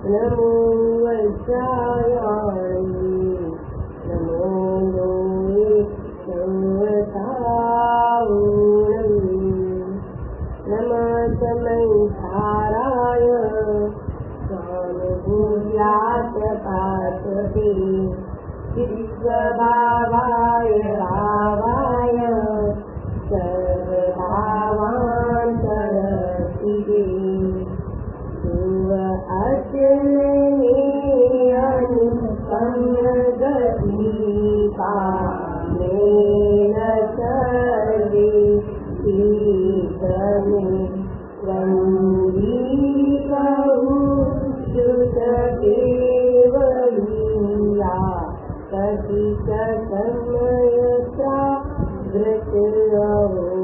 नमो वज्रायाणि नमो लोये संवतावुणम् नमः समैधाराय स्वानुभूयाच पार्श्वते विश्वभावाय भावाय सर्वभावान्तरतिरे शिव अचिन्त्यनुपम्यगतिका मेन सर्वे ईशमे वन्दीकहु श्रुतदेवलीला कथितसमयत्रा वृत्रवो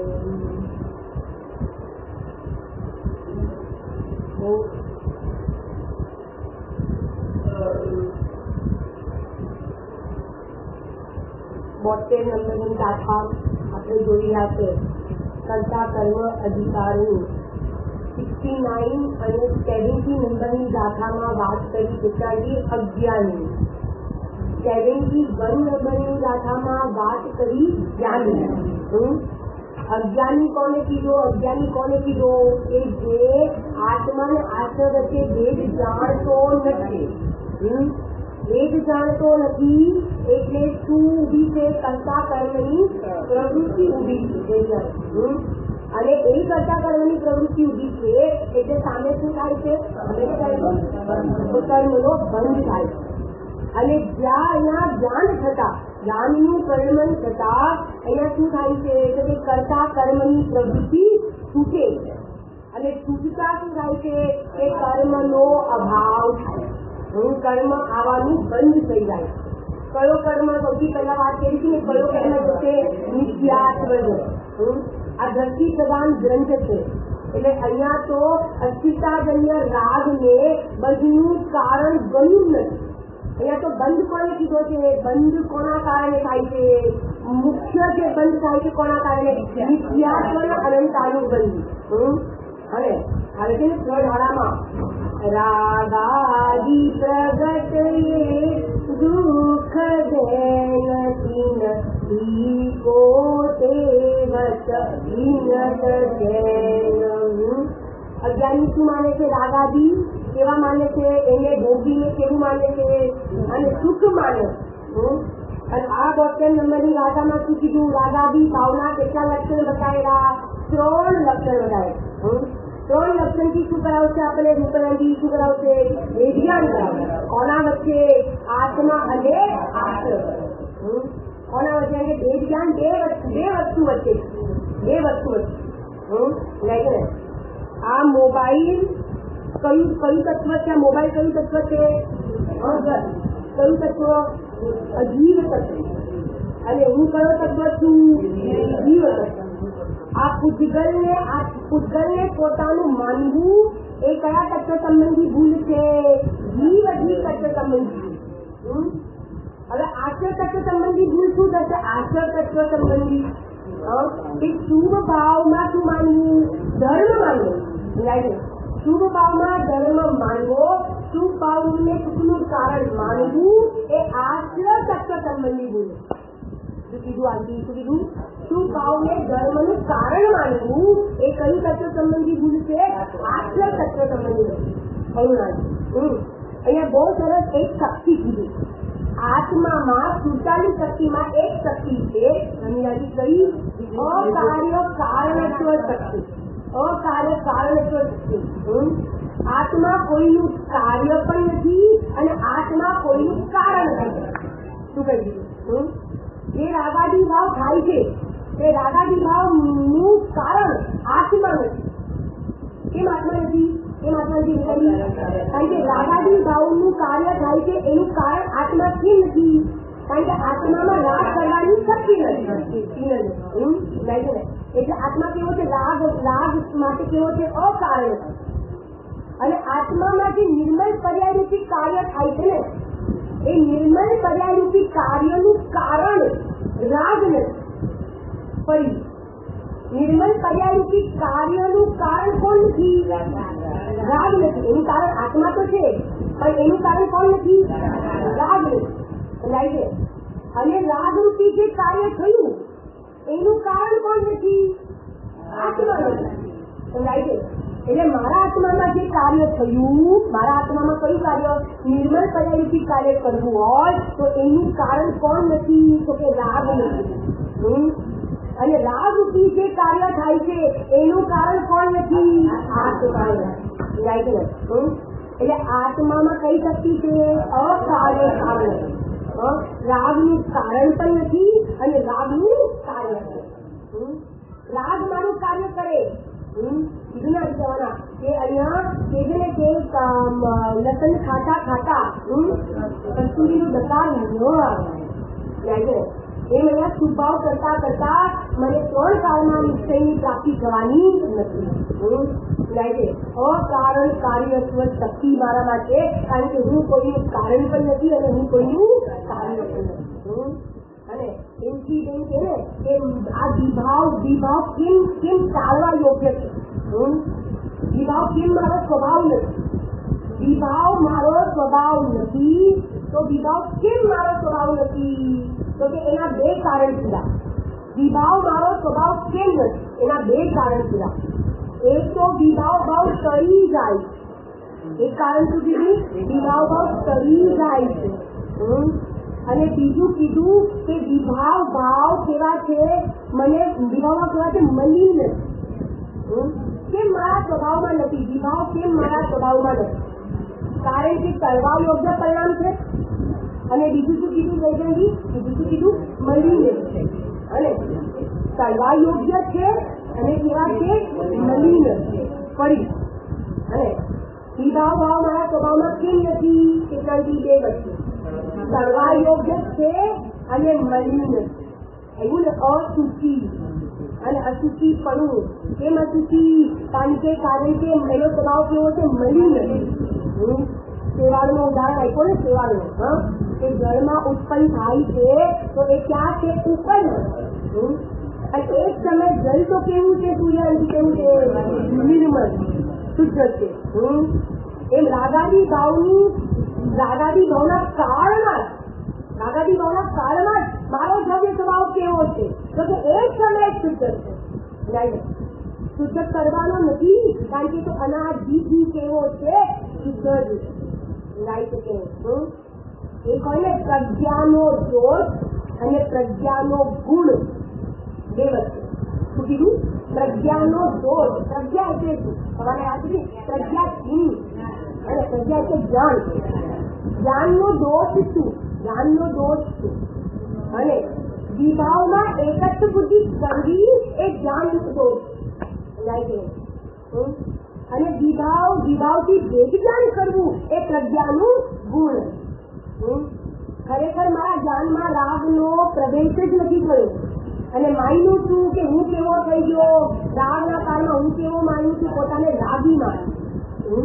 બોતેર નંબરની ગાથા આપણે જોઈ રહ્યા છે. કર્તા કર્મ અધિકારી 69 અને 70 નંબરની ગાથામાં વાત કરી કેટલાની અજ્ઞાની. 71 નંબરની ગાથામાં વાત કરી જ્ઞાની. અજ્ઞાની કોને કીધો? અજ્ઞાની કોને કીધો? કે જે આત્મા ને આત્મા વચ્ચે ભેદ જાણતો નથી. ભેદ જાણતો નથી એટલે શું ઊભી છે? કર્તા કર્મની પ્રવૃત્તિ ઊભી છે. અને એ કર્તા કર્મની પ્રવૃત્તિ ઊભી છે એટલે સામે શું થાય છે? કર્મનો બંધ થાય. અને જ્યાં અહીંયા જ્ઞાન થતા જ્ઞાનનું પરિણમન થતા અહીંયા શું થાય છે કે કર્તા કર્મની પ્રવૃત્તિ છૂટે છે. અને છૂટતા શું થાય છે કે કર્મનો અભાવ થાય. કર્મ આવવાનું બંધ થઈ જાય. કયો કર્મ? સૌથી પહેલા વાત કરી હતી ને, કયો કર્મ છે? નિત્યાત્વ. આ ધરતી પ્રધાન ગ્રંથ છે એટલે અહીંયા તો અસ્થિતાજન્ય રાગને બંધનું કારણ ગણ્યું નથી. અહીંયા તો બંધ કોને કીધો છે? બંધ કોના કારણે થાય છે? મુખ્ય જે બંધ થાય છે કોના કારણે? નિત્યાત્વ અનંતાનું બંધ. હવે આવે છે સ્વધારામાં રાગાદિ પ્રગટે દુઃખ દેનતિન ઈકો દેવત વિનત જૈન. અજ્ઞાની શું માને છે? રાગાદિ કેવા માને છે? એને ભોગીને કેવું માને છે? અને સુખ માને. અને આ 72 નંબરની ગાથામાં શું કીધું? રાગાદિ ભાવના કેટલા લક્ષણ બતાવેલા? 3 લક્ષણ બતાવે. 3 લક્ષણથી શું કરાવશે? આપણે રૂપરંગી શું કરાવશે? વિજ્ઞાન કરાવશે. કોના વચ્ચે? આત્મા અને આશ્રય. કોના વચ્ચે? બે જ્ઞાન બે વસ્તુ વચ્ચે. આ મોબાઈલ કયું તત્વ છે? મોબાઈલ કયું તત્વ છે? કયું તત્વ? અજીવ તત્વ. અને હું કયો તત્વ છું? જીવ તત્વ. આ પૂતગલને પોતાનું માનવું એ કયા તત્વ સંબંધી ભૂલ છે? જીવ અજીવ તત્વ સંબંધી. હવે આશ્રય તત્વ સંબંધી ભૂલ શું થશે? આશ્રય તત્વ સંબંધી શુભ ભાવમાં શું માનવું? ધર્મ માનવું. શુભ ભાવમાં ધર્મ માનવો, શુભ ભાવને સુખનું કારણ માનવું એ આશ્રય તત્વ સંબંધી ભૂલ. શું કીધું આંટી? શું કીધું? શુભ ભાવને ધર્મનું કારણ માનવું એ કયું તત્વ સંબંધી ભૂલ છે? આશ્રય તત્વ સંબંધી ભૂલ. અહીંયા બહુ સરસ એક શક્તિ કીધી. આત્મામાં 47 શક્તિમાં એક શક્તિ છે અનિયાજી કઈ? અકાર્ય કારણત્વ શક્તિ. અકાર્ય કારણત્વ શક્તિ. આત્મા કોઈનું કાર્ય પણ નથી અને આત્મા કોઈનું કારણ નથી. શું કહી દીધું? જે રાગાદી ભાવ થાય છે તે રાગાદી ભાવનું કારણ આત્મા નથી. કેમ આત્મા નથી? કારણ કે રાગાદી ભાવનું કાર્ય થાય છે એનું કારણ આત્મા કેમ નથી? કારણ કે આત્મામાં રાગ કરવાની શક્તિ નથી. એટલે આત્મા કેવો છે? રાગ માટે કેવો છે? અકારણ. અને આત્મામાં જે નિર્મલ પર્યાયરૂપી કાર્ય થાય છે ને એ નિર્મલ પર્યાયરૂપી કાર્યનું કારણ રાગ નથી. ફરી નિર્મલ પર્યાયરૂપી કાર્યનું કારણ કોણ નથી? રાગ નથી. એનું કારણ આત્મા તો છે, પણ એનું કારણ કોણ નથી? રાગ નથી. સમજાય છે? અને રાગરૂપી જે કાર્ય થયું એનું કારણ કોણ નથી? આત્મા નથી. સમજાય છે? એટલે મારા આત્મામાં જે કાર્ય થયું, મારા આત્મામાં કયું કાર્ય? નિર્મલ પર્યાયરૂપી કાર્ય કરવું હોય તો એનું કારણ કોણ નથી? તો કે રાગ નથી. અને રાગરૂપી જે કાર્ય થાય છે એનું કારણ કોણ નથી? આત્મા નથી. એટલે આત્મામાં કઈ શક્તિ છે? અકાર્ય કારણ. રાગનું કારણ પણ નથી અને રાગનું કાર્ય કરે. રાગ મારું કાર્ય કરે. કીધું ના જવાના કે અહીંયા કે છે ને કે લસણ ખાતા ખાતા કસ્તુરીનું દકાર ન આવે. એમ અહીંયા સુભાવ કરતા કરતા મને 3 કાળમાં નિશ્ચયની પ્રાપ્તિ થવાની નથી. અકારણ કાર્યત્વ શક્તિ મારામાં છે, કારણ કે હું કોઈનું કારણ પણ નથી અને હું કોઈનું કાર્ય પણ નથી. અને એમથી એમ કે ને કે આ વિભાવ કેમ ટાળવા યોગ્ય છે? વિભાવ કેમ મારો સ્વભાવ નથી? વિભાવ મારો સ્વભાવ નથી તો વિભાવ કેમ મારો સ્વભાવ નથી? તો કે એના 2 કારણ થયા. વિભાવ મારો સ્વભાવ કેમ નથી? એના 2 કારણ થયા. એક તો વિભાવ ભાવ કરી જાય, એક કારણ શું કીધું? વિભાવ ભાવ કરી જાય છે. અને બીજું કીધું કે વિભાવ ભાવ કેવા છે? મને વિભાવમાં કેવા છે? મલિન નથી. કેમ મારા સ્વભાવમાં નથી? વિભાવ કેમ મારા સ્વભાવમાં નથી? કારણ કે કરવા યોગ્ય પરિણામ છે. અને બીજું શું કીધું? વૈજયંતી બીજું શું કીધું? મલિન છે. અને કરવા યોગ્ય છે અને કેવા છે? મલિન છે. ફરી અને વિભાવ ભાવ મારા સ્વભાવમાં કેમ નથી? કેટલાથી 2 વચ્ચે કરવા યોગ્ય છે અને મલિન છે. એવું ને અશુચિ અને અશુચિ પણ કેમ અશુચિ? કારણ કે એનો સ્વભાવ કેવો છે? મલિન છે. શેવાળનું ઉદાહરણ આપ્યું ને, શેવાળનું કે જળમાં ઉત્પન્ન થાય છે તો એ ક્યાં છે? ઉપર. અને એક સમય જલ તો કેવું છે? સૂર્ય કેવું છે? નિર્મળ શુદ્ધ છે. એમ રાગાદી ભાવના કાળમાં મારો દ્રવ્ય સ્વભાવ કેવો છે? તો કે એક સમય શુદ્ધ છે. શુદ્ધ કરવાનો નથી, કારણ કે તો અનાદિથી કેવો છે? શુદ્ધ જ છે. એક હોય ને પ્રજ્ઞાનો દોષ અને પ્રજ્ઞાનો ગુણ, 2 વસ્તુ. શું કીધું? પ્રજ્ઞાનો દોષ. પ્રજ્ઞા એટલે શું? તમારે યાદ છે? પ્રજ્ઞાહીન અને પ્રજ્ઞા એટલે જ્ઞાન. જ્ઞાનનો દોષ શું? અને વિભાવમાં એકત્વ બુદ્ધિ કરવી એ જ્ઞાનનો દોષ. અને વિભાવથી ભેદજ્ઞાન કરવું એ પ્રજ્ઞાનું ગુણ. ખરેખર મારા જ્ઞાનમાં રાગનો પ્રવેશ જ નથી થયો. અને માન્યું છું કે હું કેવો થઈ ગયો? રાગના કાળમાં હું કેવો માનું છું? પોતાને રાગી માનું.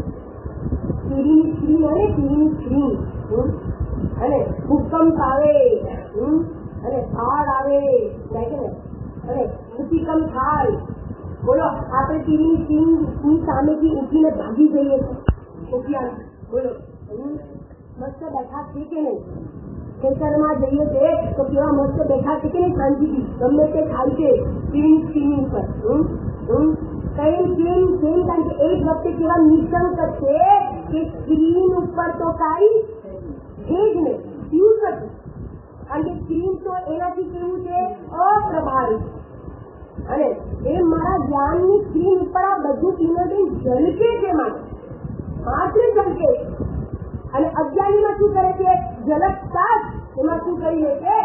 સ્ત્રી અને ભૂકંપ આવે અને ભાર આવે અને ભૂતિકંપ થાય. બોલો, આપણે ટીવીની સામેથી ઉઠીને ભાગી જઈએ છીએ. બોલો, મસ્ત બેઠા છે કે નહીં? ખેતરમાં જઈએ છીએ તો કેવા મસ્ત બેઠા છે કે નહીં? શાંતિથી ગમે તે થાય છે ટીવી ઉપર. કારણ કે એક વખતે કેવા નિશંક છે કે સ્ક્રીન ઉપર તો કાંઈ છે જ નહીં, ટ્યુબ નથી. કારણ કે સ્ક્રીન તો એનાથી કેવું છે? અપ્રભાવિત. અને એ મારા જ્ઞાનની સ્ક્રીન ઉપર આ બધું ટીનોડિન ઝલકે છે, માત્ર ઝલકે. અને અજ્ઞાનીમાં શું કરે છે? ઝલકતા એમાં શું કરી લે છે?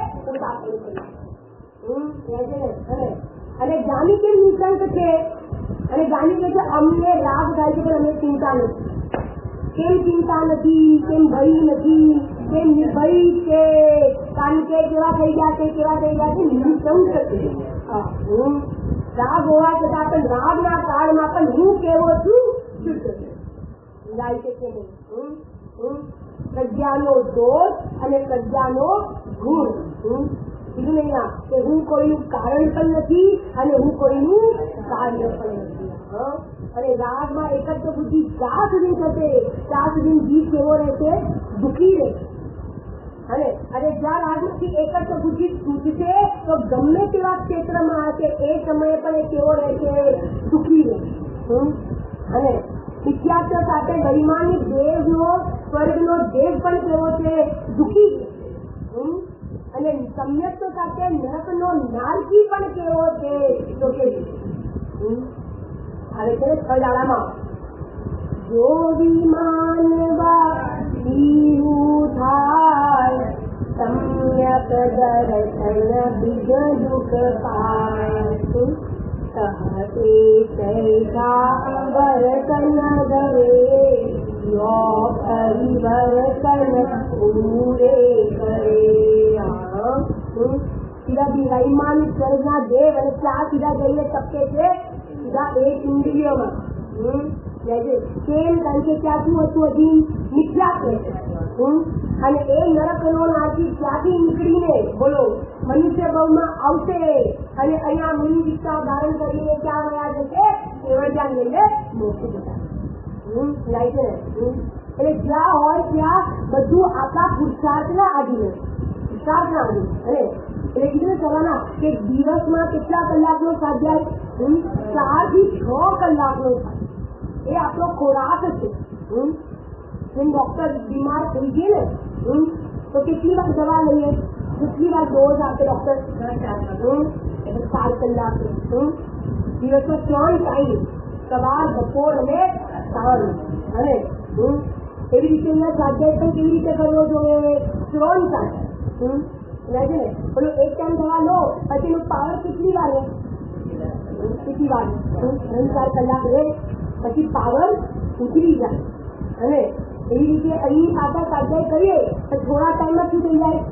અને જ્ઞાની કેમ નિશંક છે? અને જ્ઞાની કે છે અમને રાગ થાય છે પણ અમને ચિંતા નથી. કેમ ચિંતા નથી? કેમ ભય નથી? કેમ નિર્ભય છે? કારણ કે કેવા થઈ ગયા છે? નિશંક છે. રાગ હોવા છતાં પણ રાગના કાળમાં પણ હું કેવો છું? શુદ્ધ છે. પ્રજ્ઞાનો દોષ અને પ્રજ્ઞાનો ગુણ. કીધું નહીં ના કે હું કોઈનું કારણ પણ નથી અને હું કોઈનું કાર્ય પણ નથી. અને રાગમાં એકત્ર બુદ્ધિ જ્યાં સુધી થશે ત્યાં સુધી જીવ કેવો રહેશે? દુઃખી રહેશે. અને જ્યાં રાગથી એકત્ર બુદ્ધિ તૂટશે તો ગમે તેવા ક્ષેત્રમાં હશે એ સમયે પણ એ કેવો રહેશે? દુઃખી રહેશે. અને મિથ્યાત્વ સાથે ગરિમાની દેવનો સ્વર્ગનો દેવ પણ કેવો છે? દુઃખી છે. અને સમ્યક્ત સાથે નરકનો નારકી પણ કેવો છે? તો કે આવે છે કડાળામાં જો વિમાનવા થાય સમ્યક દર્શન બીજ દુઃખ પાય કહતે સૈષા વર્તન ગરે યો પરિવર્તન પૂરે કરે. સીધા દિવાઈમાન સ્વર્ગના દેવ અને ત્યાં સીધા જઈને ટપકે છે સીધા એક ઇન્દ્રિયોમાં. કેમ? કારણ કે ત્યાં શું હતું? હજી મિથ્યાત્વ. અને એ નરકનો નાથી ત્યાંથી નીકળીને બોલો મનુષ્ય ભાવમાં આવશે અને અહીંયા મુનિ દીક્ષા ધારણ કરીને ક્યાં રહ્યા જશે? કેવળ જ્ઞાન લઈને મોક્ષ જતા. એટલે જ્યાં હોય ત્યાં બધું આપણા પુરુષાર્થના આધીન. પુરુષાર્થના આધીન. અને એટલે કીધું સવારના કે દિવસમાં કેટલા કલાકનો સ્વાધ્યાય? 4 થી 6 કલાકનો. એ આપણો ખોરાક છે. ડોક્ટર બીમાર થઈ ગયે ને તો કેટલી વાર દવા લઈએ? કેટલી વાર ડોઝ આપે ડોક્ટર? 4 કલાક. દિવસમાં 3 ટાઈમ, સવાર, બપોર અને સાંજ. અને એવી રીતે એના સ્વાધ્યાય પણ કેવી રીતે કરવો જોઈએ? 3 ટાઈમ. પેલો એક ટાઈમ દવા લો પછી એનું પાવર કેટલી વાર લે? કેટલી વાર? 3-4 કલાક લે પછી પાવર ઉતરી જાય. અને એવી રીતે અહીં પાછા સ્વાધ્યાય કરીએ તો થોડા ટાઈમમાં શું થઈ જાય?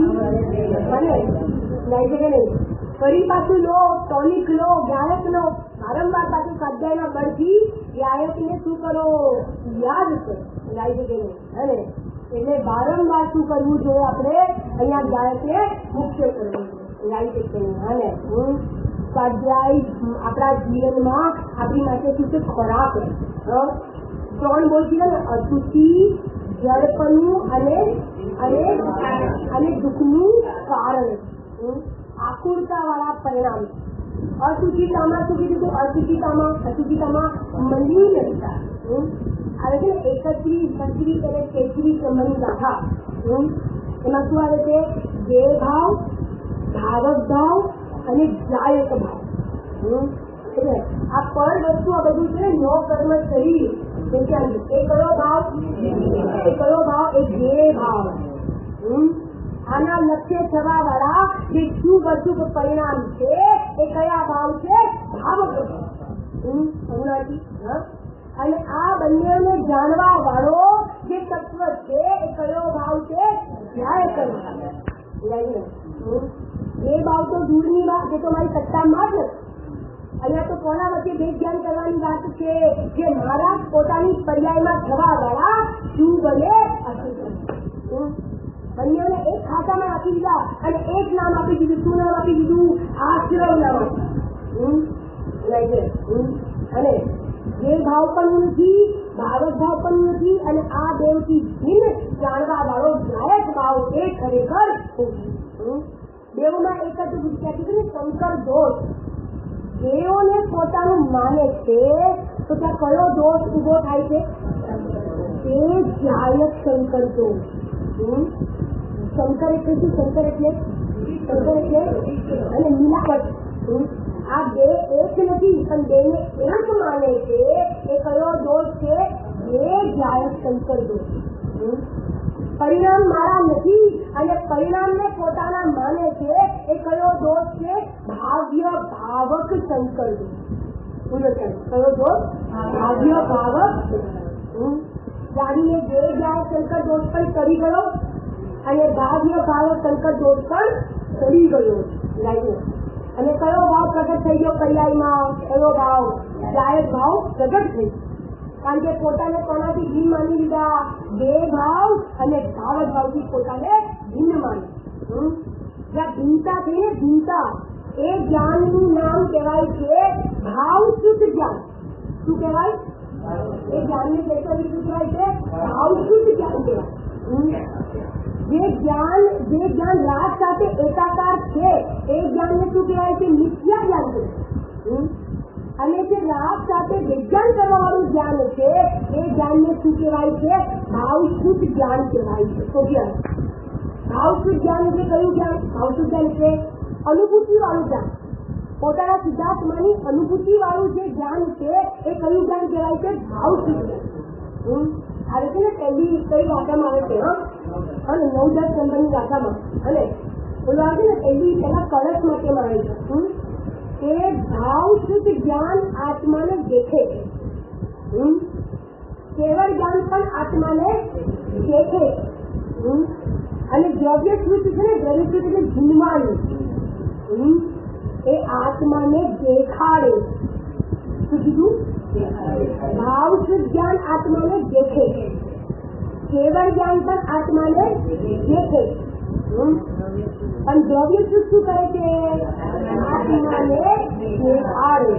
ફરી પાછું લો, ટોનિક લો, ગાયક લો. વારંવાર પાછું સ્વાધ્યાયના બળથી ગાયકને શું કરો? યાદ કરો. અને એટલે વારંવાર શું કરવું જોઈએ? આપણે અહીંયા ગાયકને મુખ્ય કરવું જોઈએ. અને સ્વાધ્યાય આપણા જીવનમાં આપણી માટે શું છે? ખોરાક. 3 બોલતી ને અશુચિ, જળપણું અને દુઃખનું કારણ. આકુરતા વાળા પરિણામ. અશુચિતામાં શું કીધું? અશુચિતામાં મલિનતા આવે છે ને. 31, 32 અને 33 નંબરની ગાથા. એમાં શું આવે છે? દેહ ભાવ, ભાવક ભાવ અને જાયક ભાવ. આ પર વસ્તુ આ બધું છે નો કર્મ શરીર. એ કયો ભાવ? એ કયો ભાવ? એ દેહ ભાવ. આના લક્ષ્ય થવા વાળા જે શુભ અશુભ પરિણામ છે એ કયા ભાવ છે? ભાવક ભાવ. અને આ બંનેને જાણવા વાળો જે તત્વ છે એ કયો ભાવ છે? જાયક ભાવ. એ ભાવ તો દૂરની વાત, એ તો મારી સત્તામાં જ નથી. અહીંયા તો કોના વચ્ચે ભેદ ધ્યાન કરવાની વાત છે? જે મારા પોતાની પર્યાયમાં થવા વાળા શુભ અને અશુભ. બંનેને એક ખાતામાં આપી દીધા અને એક નામ આપી દીધું. શું નામ આપી દીધું? આશ્રમ નામ. અને જે ભાવ પણ નથી, ભાવક ભાવ પણ નથી, અને આ દેવથી ભિન્ન જાણવા વાળો જાયક ભાવ એ ખરેખર દેવમાં એક જ બુદ્ધિ કીધું ને શંકર દોષ. દેવોને પોતાનું માને છે તો ત્યાં કયો દોષ ઉભો થાય છે? તે જાયક શંકર દોષ. શંકર એટલે શું? શંકર એટલે અને મિલાવટ. આ બે એક નથી પણ બેને એક માને છે. એ કયો દોષ છે? એ જાયક શંકર દોષ. પરિણામ મારા નથી અને પરિણામને પોતાના માને છે એ કયો દોષ છે? ભાવ્ય ભાવક સંકલ્પ. કયો દોષ? ભાવ્ય ભાવક. ગાડીને જે જાય સંકલ્પ દોષ પણ કરી ગયો અને ભાવ્ય ભાવક સંકલ્પ દોષ પણ કરી ગયો. અને કયો ભાવ પ્રગટ થઈ ગયો પર્યાયમાં? કયો ભાવ? જાયક ભાવ પ્રગટ થઈ. કારણ કે પોતાને કોનાથી ભિન્ન માની લીધા? બે ભાવ અને ભાવક ભાવથી પોતાને ભિન્ન માની. જ્યાં ભિન્નતા છે ને ભિન્નતા, એ જ્ઞાનનું નામ કહેવાય છે ભાવ શુદ્ધ જ્ઞાન. શું કહેવાય? એ જ્ઞાનને શું કહેવાય છે? ભાવ શુદ્ધ જ્ઞાન કહેવાય. જે જ્ઞાન રાગ સાથે એકાકાર છે એ જ્ઞાનને શું કહેવાય છે? મિથ્યા જ્ઞાન કહેવાય. અને જે રાગ સાથે વિજ્ઞાન કરવા વાળું જ્ઞાન છે એ જ્ઞાનને શું કહેવાય છે? ભાવ શુદ્ધ જ્ઞાન કહેવાય છે. તો ભાવ શુદ્ધ જ્ઞાન એટલે કયું જ્ઞાન? ભાવ શુદ્ધ જ્ઞાન એટલે અનુભૂતિ વાળું જ્ઞાન. પોતાના સિદ્ધાર્થમાંની અનુભૂતિ વાળું જે જ્ઞાન છે એ કયું જ્ઞાન કહેવાય છે? ભાવ શુદ્ધ જ્ઞાન. આવે છે ને પહેલી કઈ વાર્તામાં આવે છે? અને 9-10 નંબરની વાર્તામાં અને બોલો આવે છે ને પહેલા કળશ માટેમાં આવે છે કે ભાવ શુદ્ધ જ્ઞાન આત્માને દેખે છે. કેવળ જ્ઞાન પણ આત્માને દેખે છે. અને દ્રવ્ય શુદ્ધ છે ને, દ્રવ્ય શુદ્ધ એટલે જુનવાનું, એ આત્માને દેખાડે. શું કીધું? ભાવ શુદ્ધ જ્ઞાન આત્માને દેખે છે. કેવળ જ્ઞાન પણ આત્માને દેખે. પણ દ્રવ્ય શુદ્ધ શું કરે છે? આત્માને દેખાડે.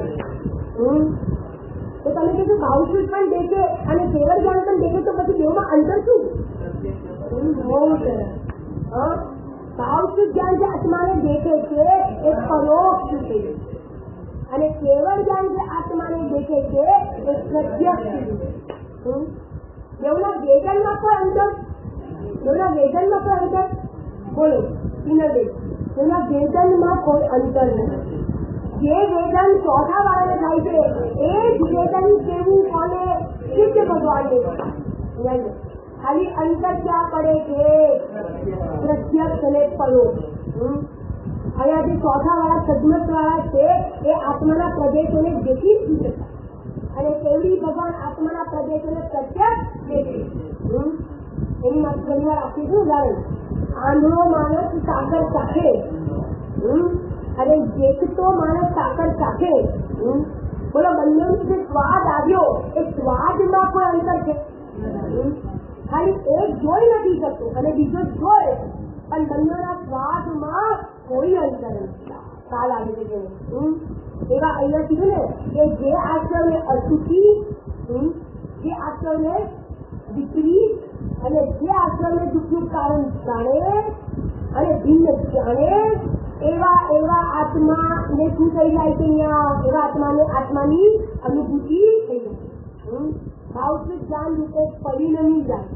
તો તમે કીધું ભાવ શુદ્ધ પણ દેખે અને કેવળ જ્ઞાન પણ દેખે, તો પછી બેમાં અંતર શું? બહુ સરસ. ભાવ શુદ્ધ જ્ઞાન જે આત્માને દેખે છે એ પરોક્ષ છે, અને કેવળ જ્ઞાન જે આત્માને દેખે છે એ પ્રત્યક્ષ છે. બેઉના વેદનમાં કોઈ અંતર? બેઉના વેદનમાં કોઈ અંતર? બોલો ઇનરદેવ. બેઉના વેદનમાં કોઈ અંતર નથી. જે વેદન ચોથા વાળાને થાય છે એ જ વેદન કેવું કોને? સિદ્ધ ભગવાનને. ખાલી અંતર ક્યાં પડે છે? પ્રત્યક્ષ અને પરોક્ષ. અહીંયા જે ચોથા વાળા સદમત વાળા છે એ આત્માના પ્રદેશોને દેખી જ શકતા, અને કેવડી ભગવાન આત્માના પ્રદેશોને પ્રત્યક્ષ દેખે. એની માટે ઘણી વાર આપીશું ઉદાહરણ. આંધળો માણસ સાકર ચાખે અને દેખતો માણસ સાકર ચાખે. બોલો બંનેનો જે સ્વાદ આવ્યો એ સ્વાદમાં કોઈ અંતર છે? ખાલી એક જોઈ નથી શકતો અને બીજો જોઈ, પણ બંનેના સ્વાદમાં કોઈ અંતર નથી. ખ્યાલ આવે છે કે એવા અહીંયા કીધું ને કે જે આશ્રમને અશુચિ, જે આશ્રમને વિપરીત, અને જે આશ્રમને દુઃખનું કારણ જાણે અને ભિન્ન જાણે, એવા આત્માને શું થઈ જાય છે? અહીંયા એવા આત્માને આત્માની અનુભૂતિ થઈ જાય. ભાવશુદ્ધ જ્ઞાન રૂપે પરિણમી જાય.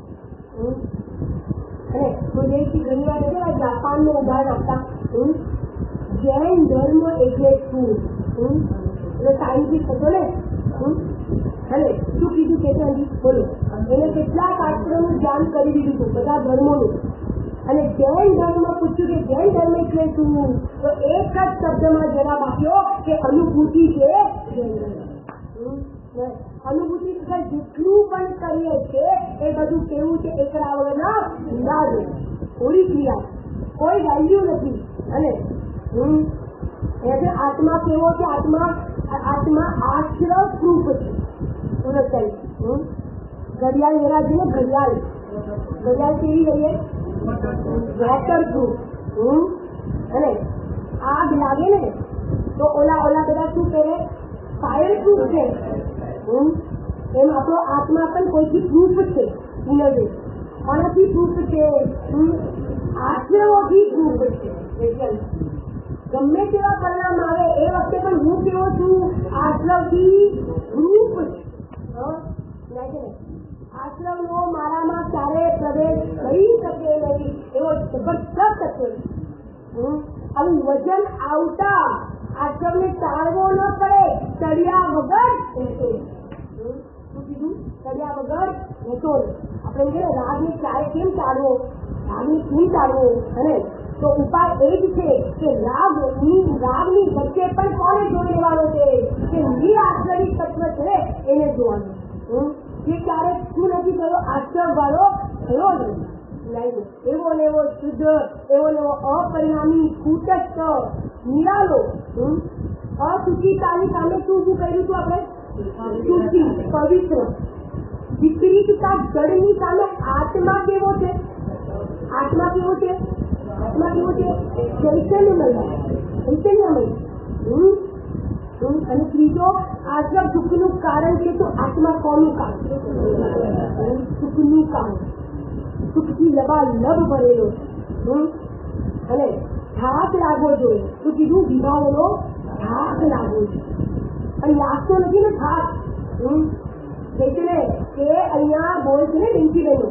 અને ગુરુદેવજી ઘણી વાર છે જાપાનનું ઉદાહરણ આપતા, જૈન ધર્મ એટલે શું? સાયન્ટિસ્ટ હતો ને, અને શું કીધું ચેતનજી? બોલો. એને કેટલાક શાસ્ત્રોનું જ્ઞાન કરી દીધું હતું, બધા ધર્મોનું. અને જૈન ધર્મ પૂછ્યું કે જૈન ધર્મ એટલે શું? તો એક જ શબ્દમાં જવાબ આપ્યો કે અનુભૂતિ છે જૈન ધર્મ. અનુભૂતિ જેટલું પણ કરીએ છીએ એ બધું કેવું છે? એકલા વગરના અંદાજો, થોડી ક્રિયા, કોઈ વેલ્યુ નથી. અને આત્મા કેવો છે? આત્મા આશ્રવ પ્રૂફ છે. ઘડિયાળ વેરા છે ને, ઘડિયાળ કેવી રહીએ? Waterproof. અને આગ લાગે ને તો ઓલા બધા શું પહેરે? ફાયર પ્રૂફ છે. એમ આપણો આત્મા પણ કોઈથી પ્રૂફ છે. કોનાથી પ્રૂફ છે? આશ્રયોથી પ્રૂફ છે. ગમે તેવા પરિણામ આવે એ વખતે પણ હું કેવો છું? આશ્રવથી પ્રૂફ છે. આશ્રવનો મારામાં ક્યારે પ્રવેશ કરી શકે નહીં એવો જબરદસ્ત છે. આવું વજન આવતા આશ્રમને ટાળવો ન પડે, ચડ્યા વગર રહેતો. શું કીધું? ચડ્યા વગર રહેતો. આપણે કહીએ રાગને ક્યારે કેમ ટાળવો, રાગને કેમ ટાળવો? અને તો ઉપાય એ જ છે કે રાગની વચ્ચે પણ કોને જોઈ લેવાનો છે? કે નિરાશ્રયી તત્વ છે એને જોવાનું. જે ક્યારેક શું નથી થયો? આશ્રય વાળો થયો નહીં. એવો ને એવો શુદ્ધ, એવો ને એવો અપરિણામી, કુટસ્થ, નિરાલો, અશુચિતાની સામે શું કર્યું હતું આપણે? શુચિ, પવિત્ર. વિપરીતતા જડની સામે આત્મા કેવો છે? આત્મા કેવો છે? આત્મા કેવું છે? ચૈતન્યમય. અને ત્રીજો, આ સબ દુઃખનું કારણ છે તો આત્મા કોનું કારણ? સુખનું કારણ. સુખથી લબાલબ ભરેલો અને થાક લાગવો જોઈએ. તો કીધું વિભાવોનો થાક લાગવો જોઈએ. અને લાગતો નથી ને થાક. એટલે કે અહીંયા બોલ છે ને ડિંકી બહેનો,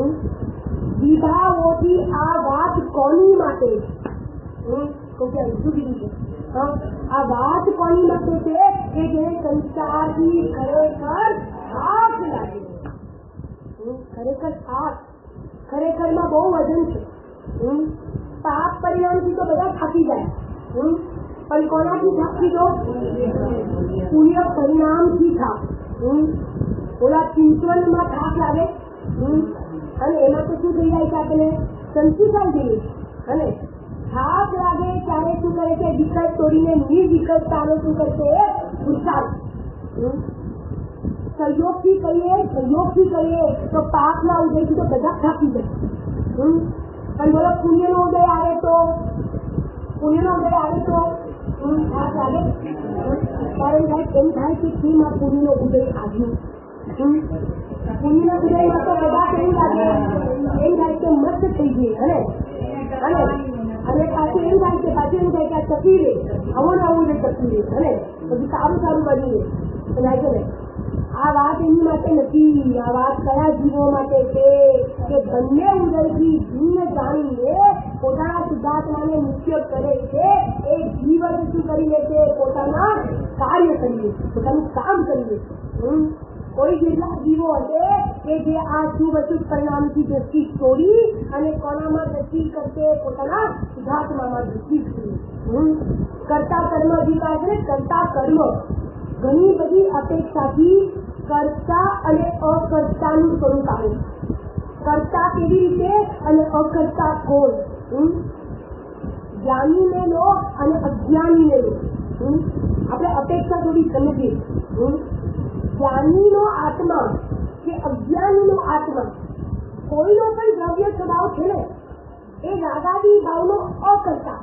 વિભાવોથી આ વાત કોની માટે? શું કીધું છે? આ વાત કોની માટે છે? કે જે સંસારથી ખરેખર થાક લાગે. ખરેખર થાક, ખરેખરમાં બહુ વજન છે. પાપ પરિણામથી તો બધા થાકી જાય, પણ કોનાથી થાકી દો? પુણ્ય પરિણામથી થાક. ઓલા ચિંતવનમાં થાક લાગે અને એમાં તો શું થઈ જાય છે? આપણે સંતુષાઈ જઈએ. અને થાક લાગે ત્યારે શું કરે છે? વિકલ્પ તોડીને નિર્વિકલ્પતાનો શું કરશે? પુરુષાર્થ. સહયોગથી કરીએ તો પાપના ઉદયથી તો બધા થાકી જાય. પણ બોલો પુણ્યનો ઉદય આવે તો થાક લાગે. કારણ એમ થાય કે કેમ આ પુણ્યનો ઉદય આવ્યો? પુણ્યના ઉદયમાં તો બધા કેવું લાગે? એમ થાય કે મસ્ત થઈ ગઈ. અને પાછું એમ થાય કે આ ટકી રહે, આવું ને ટકી રહે, અને બધું સારું બની રહે. છે ને આ વાત એની માટે નથી. આ વાત કયા જીવો માટે છે? કે બંને ઉદયથી ભિન્ન જાણીને પોતાના શુદ્ધાત્માને મુખ્ય કરે છે. એ જીવ શું કરી લે છે? પોતાના કાર્ય કરી લે છે, પોતાનું કામ કરી લે છે. કોઈ જેટલા જીવો હશે કે જે આ શુભ અશુભ પરિણામથી દ્રષ્ટિ છોડી અને કોનામાં દ્રષ્ટિ કરશે? પોતાના શુદ્ધાત્મામાં દ્રષ્ટિ છોડી. કરતા કર્મ અધિકાર છે. કરતા કર્મ ઘણી બધી અપેક્ષાથી કર્તા અને અકર્તાનું સ્વરૂપ આવે. કર્તા કેવી રીતે અને અકર્તા કોણ? જ્ઞાનીને લો અને અજ્ઞાનીને લો. આપણે અપેક્ષા થોડી સમજીએ. જ્ઞાનીનો આત્મા કે અજ્ઞાનીનો આત્મા, કોઈનો પણ દ્રવ્ય સ્વભાવ છે ને એ રાગાદી ભાવનો અકર્તા.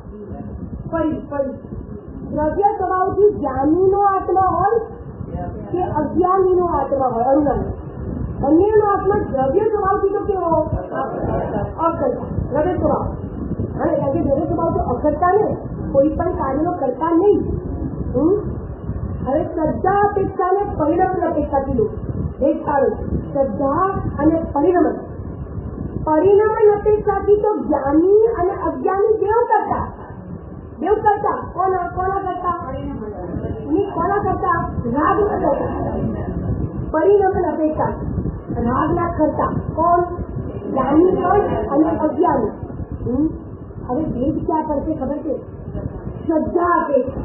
દ્રવ્ય સ્વભાવથી જ્ઞાનીનો આત્મા હોય કે અજ્ઞાનીનો આત્મા હોય, બંનેનો આત્મા દ્રવ્ય સ્વભાવથી તો કેવો? અકર્તા. દ્રવ્ય સ્વભાવ. અને દ્રવ્ય સ્વભાવ તો અકર્તા ને, કોઈ પણ કાર્યનો કરતા નહીં. હવે શ્રદ્ધા અપેક્ષા ને પરિણમન અપેક્ષાથી લો. એક સારું, શ્રદ્ધા અને પરિણમન અપેક્ષાથી તો જ્ઞાની અને અજ્ઞાની દેવ કરતા. કોના કરતા? રાગ કરતા. પરિણમન અપેક્ષા રાગના કરતા કોણ? જ્ઞાની કોણ અને અજ્ઞાની. હવે ભેદ ક્યાં પડશે ખબર છે? શ્રદ્ધા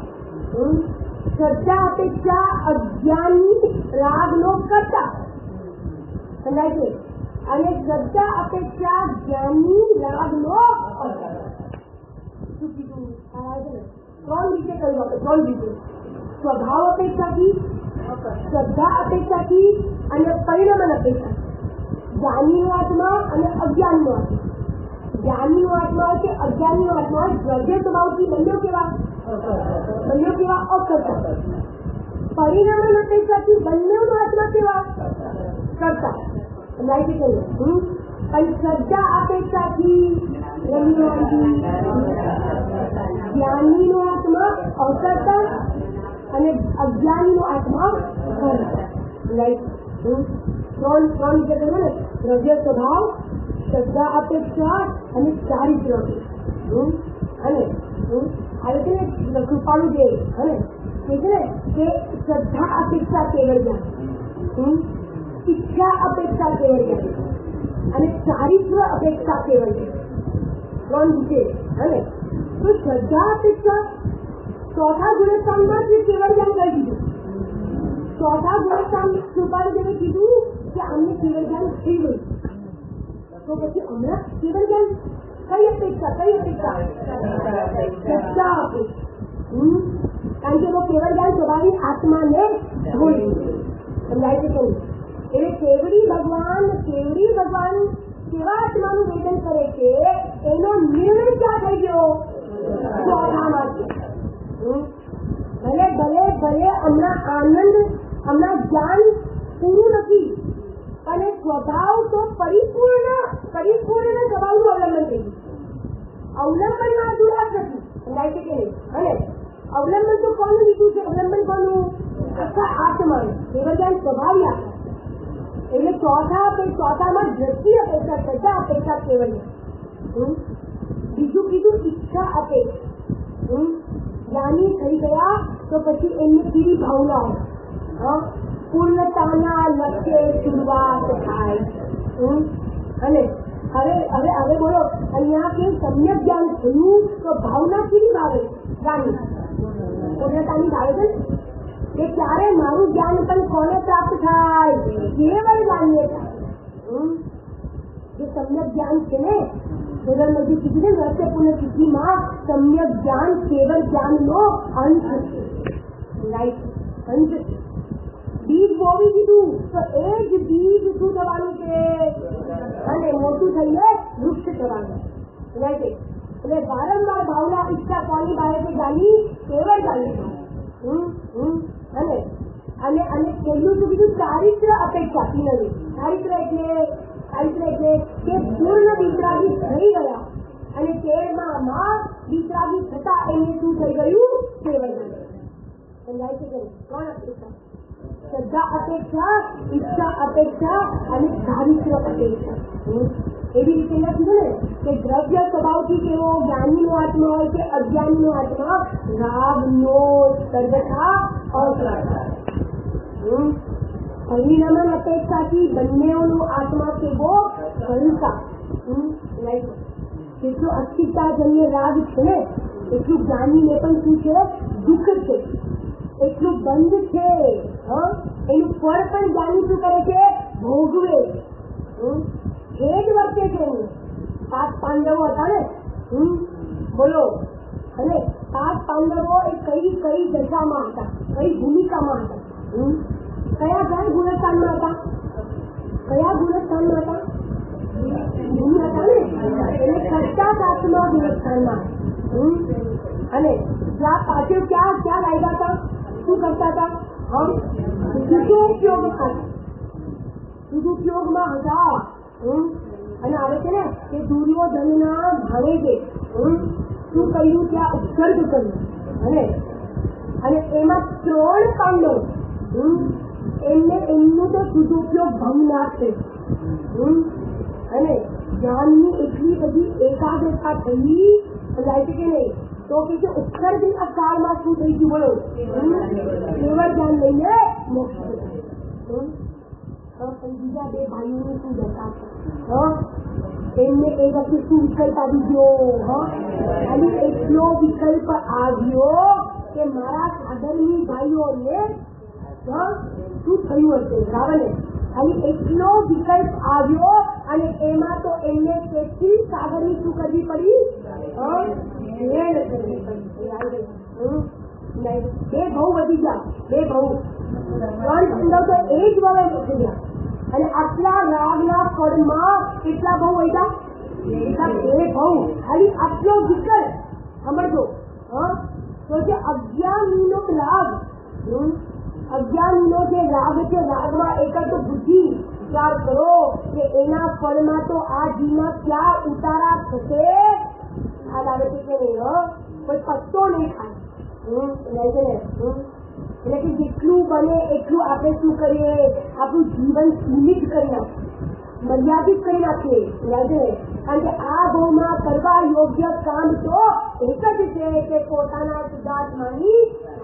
અપેક્ષા અજ્ઞાની રાગનો કરતા સમજાય છે, અને શ્રદ્ધા અપેક્ષા જ્ઞાની રાગનો શું કીધું? 3 રીતે કહ્યું આપણે. 3 રીતે: સ્વભાવ અપેક્ષાથી, શ્રદ્ધા અપેક્ષાથી અને પરિણમન અપેક્ષા. જ્ઞાનીનો આત્મા અને અજ્ઞાનીનો આત્મા. જ્ઞાનીનો આત્મા હોય કે અજ્ઞાનીનો આત્મા હોય, દ્રવ્ય સ્વભાવથી બંને કેવા? અકર્તા. પરિણામન અપેક્ષાથી બંનેનો આત્મા કેવા? કરતા. પણ શ્રદ્ધા અપેક્ષાથી જ્ઞાનીનો આત્મા અકર્તા અને અજ્ઞાનીનો આત્મા કરતા. ત્રણ જગ્યા ને: દ્રવ્ય સ્વભાવ, શ્રદ્ધા અપેક્ષા અને ચારિત્ર. અને આવે છે ને કૃપાળુ દેવ, અને કે છે ને કે શ્રદ્ધા અપેક્ષા કેવળ જ્ઞાન, ઈચ્છા અપેક્ષા કેવળ જ્ઞાન અને ચારિત્ર અપેક્ષા કેવળ જ્ઞાન. 3 છે. અને તો શ્રદ્ધા અપેક્ષા ચોથા ગુણસ્થાનમાં જે કેવળ જ્ઞાન કરી દીધું. ચોથા ગુણસ્થાન કૃપાળુ દેવે કીધું કે અમને કેવળ જ્ઞાન થઈ ગયું. તો પછી હમણાં કેવળ જ્ઞાન કઈ અપેક્ષા? શ્રદ્ધા અપેક્ષા. કારણ કે કેવળ જ્ઞાન સ્વભાવિક આત્માને સમજાય છે. એટલે કેવડી ભગવાન કેવા આત્માનું વેદન કરે છે એનો નિર્ણય ક્યાં થઈ ગયો? ચોથામાં છે. ભલે ભલે ભલે હમણાં આનંદ, હમણાં જ્ઞાન પૂરું નથી, પણ એ સ્વભાવ તો પરિપૂર્ણ સ્વભાવનું અવલંબન થઈ ગયું. અવલંબનમાં દુરાશ નથી, સમજાય છે કે નહીં? અને અવલંબન તો કોનું લીધું છે? અવલંબન કોનું? આત્માનું. કેવળ જ્ઞાન સ્વભાવી આત્મા. એટલે ચોથામાં દ્રષ્ટિ અપેક્ષા, શ્રદ્ધા અપેક્ષા કેવળ. બીજું કીધું ઈચ્છા અપેક્ષા. જ્ઞાની થઈ ગયા તો પછી એમની કેવી ભાવના પૂર્ણતાના લક્ષ્ય શરૂઆત થાય. અને હવે બોલો, અહીંયા કે સમ્યક જ્ઞાન થયું તો ભાવના કેવી ભાવે? જ્ઞાની પૂર્ણતાની ભાવે છે કે ત્યારે મારું જ્ઞાન પણ કોને પ્રાપ્ત થાય? કેવળ જ્ઞાનીએ થાય. જે સમ્યક જ્ઞાન છે ને, ભગવાનજી કીધું છે રહસ્ય પૂર્ણ સ્થિતિમાં સમ્યક જ્ઞાન કેવળ જ્ઞાનનો અંત છે. રાઈટ, અંત છે. બીજ બોવી દીધું તો એ જ બીજ શું થવાનું છે? અને મોટું થઈને વૃક્ષ થવાનું. રાઈટ. એટલે વારંવાર ભાવના ઈચ્છા કોની ભાવે છે? જ્ઞાની, કેવળ જ્ઞાની. અને પહેલું શું કીધું? ચારિત્ર અપેક્ષા. ચારિત્ર એટલે કે પૂર્ણ વિતરાગી થઈ ગયા અને તેમાં વિતરાગી થતા એને શું થઈ ગયું? કેવળ. સમજાય છે કે કોણ અપેક્ષા? શ્રદ્ધા અપેક્ષા, ઈચ્છા અપેક્ષા અને ચારિત્ર અપેક્ષા. એવી રીતે કીધું ને કે દ્રવ્ય સ્વભાવથી કેવો જ્ઞાનીનો આત્મા હોય કે અજ્ઞાનીનો આત્મા? રાગનો સર્વથા અસ્વીકાર. પરિણામન અપેક્ષાથી બંનેનો આત્મા કેવો? હલકા. જેટલું અસ્તિત્વજન્ય રાગ છે ને એટલું જ્ઞાનીને પણ શું છે? દુઃખ છે. એટલું બંધ છે. એનું ફળ પણ જ્ઞાની શું કરે છે? ભોગવે. એ જ વર્તે છે. 5 પાંડવો હતા ને, બોલો. અને 5 પાંડવો એ કઈ દશામાં હતા? કઈ ભૂમિકામાં હતા? કયા ગુણસ્થાનમાં હતા? કયા ગુણસ્થાનમાં હતા? ભૂમિ હતા ને, એટલે કરતા શાસ્ત્રમાં ગુણસ્થાનમાં. અને ત્યાં પાછળ ક્યાં લાગ્યા હતા? શું કરતા હતા? સદુપયોગમાં હતા. અને આવે છે ને કે દુર્યોધનના ભાવે છે શું કહ્યું? ત્યાં ઉત્સર્ગ કર્યું. અને એમાં 3 પાંડવ એમનું તો સદુપયોગ ભંગ ના છે. અને જ્ઞાનની એટલી બધી એકાગ્રતા થઈ જાય છે કે નહીં? તો કે ઉત્સર્ગ કાળમાં શું થઈ ગયું? બોલો, કેવળ જ્ઞાન લઈને મોક્ષ. બીજા 2 ભાઈઓને શું દશા છે? એમને એ વખતે શું વિકલ્પ આવી ગયો? ખાલી એટલો વિકલ્પ આવ્યો કે મારા સાગરની ભાઈઓને શું થયું હશે? રાવણે ખાલી એટલો વિકલ્પ આવ્યો અને એમાં તો એમને કેટલી સાગરની શું કરવી પડી? બે ભાવ વધી ગયા. 2 ભાવ, 3 પાંડવ તો એ જ વવે વધી ગયા. અને આટલા રાગના ફળમાં કેટલા ભાવ વધ્યા? 2 ભાવ. ખાલી આટલો વિકલ્પ સમજો. તો જે અજ્ઞાનીનો રાગ, અજ્ઞાનીનો જે રાગ છે, રાગમાં એક તો બુદ્ધિ વિચાર કરો કે એના ફળમાં તો આ જીવમાં ક્યાં ઉતારા થશે? ખ્યાલ આવે છે કે નહીં? કોઈ પત્તો નહીં ખાય. એટલે કે જેટલું બને એટલું આપણે શું કરીએ? આપણું જીવન સીમિત કરી નાખીએ, મર્યાદિત કરી નાખીએ. કારણ કે આ ભાવમાં કરવા યોગ્ય કામ તો એક જ છે કે પોતાના શુદ્ધાત્માની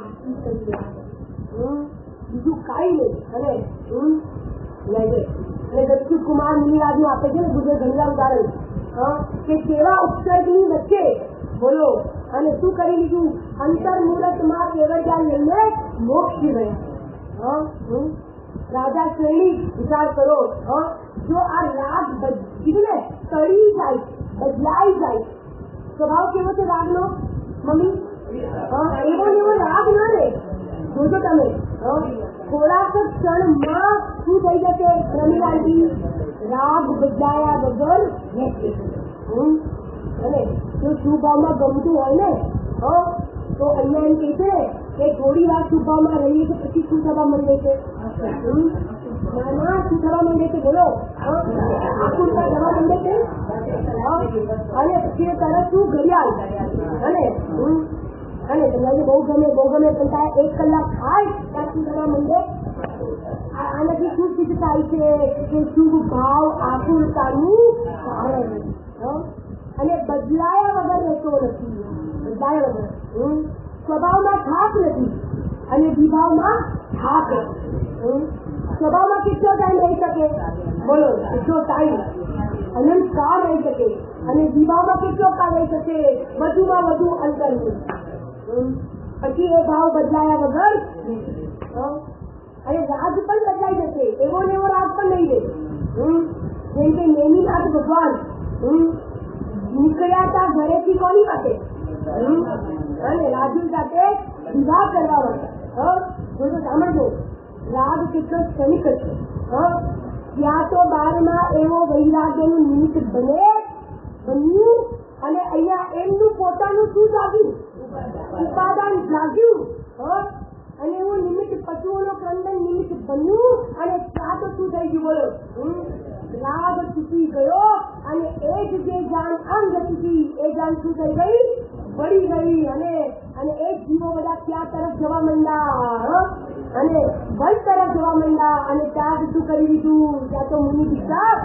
બીજું કાંઈ નહીં. અને દક્ષિત કુમાર મુનિરાજનું આપે છે ને ગુજરાત ઘણીવાર ઉદાહરણ કે કેવા ઉત્સર્ગની વચ્ચે બોલો અને શું કરી લીધું? અંતર્મુહૂર્તમાં કેવળ જ્ઞાન લઈને મોક્ષ ગયા. રાજા શ્રેણી વિચાર કરો. જો આ રાગ કીધું ને તળી જાય, બદલાઈ જાય. સ્વભાવ કેવો છે રાગનો? મમ્મી એવો રાગ ના રે. જોજો તમે થોડાક ક્ષણમાં શું થઈ જશે? રમીલાલજી રાગ બદલાયા વગર રહેશે. અને જો શુભ ભાવમાં ગમતું હોય ને તો અહીંયા એમ કે છે કે થોડી વાર શુભ ભાવમાં રહીએ તો પછી શું થવા માંડે છે? શું થવા માંડે છે? બોલો. આકુરતા થવા માંડે છે. અને પછી તરત શું ઘડિયાળ અને તમને બહુ ગમે પણ તારે 1 કલાક થાય ત્યાં શું થવા માંડે? આનાથી શું સિદ્ધ થાય છે કે શુભ ભાવ આકુરતાનું કારણ અને બદલાયા વગર રહેતો નથી. બદલાયા વગર સ્વભાવમાં થાક નથી અને વિભાવમાં થાક. સ્વભાવમાં કેટલો ટાઈમ રહી શકે? બોલો, કેટલો ટાઈમ? અનંત કાળ રહી શકે. અને વિભાવમાં કેટલો કાળ રહી શકે? વધુમાં વધુ અંતર. પછી એ ભાવ બદલાયા વગર અને રાગ પણ બદલાઈ જશે. એવો ને એવો રાગ પણ નહીં દે. જેમ કે નેમિનાથ ભગવાન નીકળ્યા હતા ઘરેથી કોની માટે? અને રાજુ સાથે વિવાહ કરવા માટે. સાંભળજો, રાગ કેટલો ક્ષણિક છે. ત્યાં તો 12માં એવો વૈરાગ્યનું નિમિત્ત બન્યું અને અહીંયા એમનું પોતાનું શું જાગ્યું? ઉપાદાન જાગ્યું. અને એવું નિમિત્ત પશુઓનો ક્રંદન નિમિત્ત બન્યું અને ત્યાં તો શું થઈ ગયું? બોલો, રાગ તૂટી ગયો અને એ જ જે જાન અંગ તૂટી એ જાન શું થઈ ગઈ? વળી ગઈ. અને એ જીવો બધા ક્યાં તરફ જવા માંડ્યા? અને વન તરફ જવા માંડ્યા. અને ત્યાં શું કરી દીધું? ત્યાં તો મુનિ દીક્ષા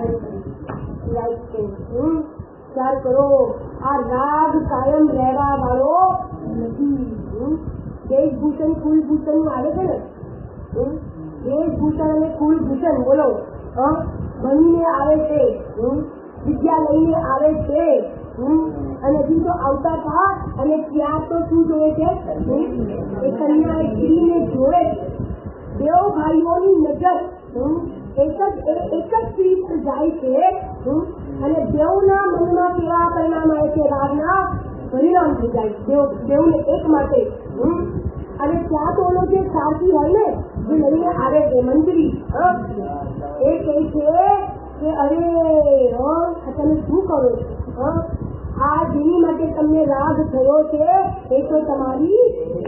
વિચાર કરો. આ રાગ કાયમ રહેવા વાળો નથી. વેશભૂષણ કુલભૂષણ આવે છે ને, વેશભૂષણ અને કુલભૂષણ બોલો ભણીને આવે છે, વિદ્યા લઈને આવે છે અને હજી તો આવતા હતા અને ત્યાં તો શું જોવે છે? એ કન્યા સ્ત્રીને જોવે છે. બેઉ ભાઈઓની નજર એક જ સ્ત્રી પર જાય છે અને બેઉના મનમાં કેવા પરિણામ આવે છે? રાગના પરિણામ થઈ જાય બેઉને એક માટે. અને ત્યાં તો ઓલો જે સારથી હોય ને જે લઈને આવે છે મંત્રી, એ કહે છે કે અરે તમે શું કરો છો? આ જેની માટે તમને રાગ થયો છે એ તો તમારી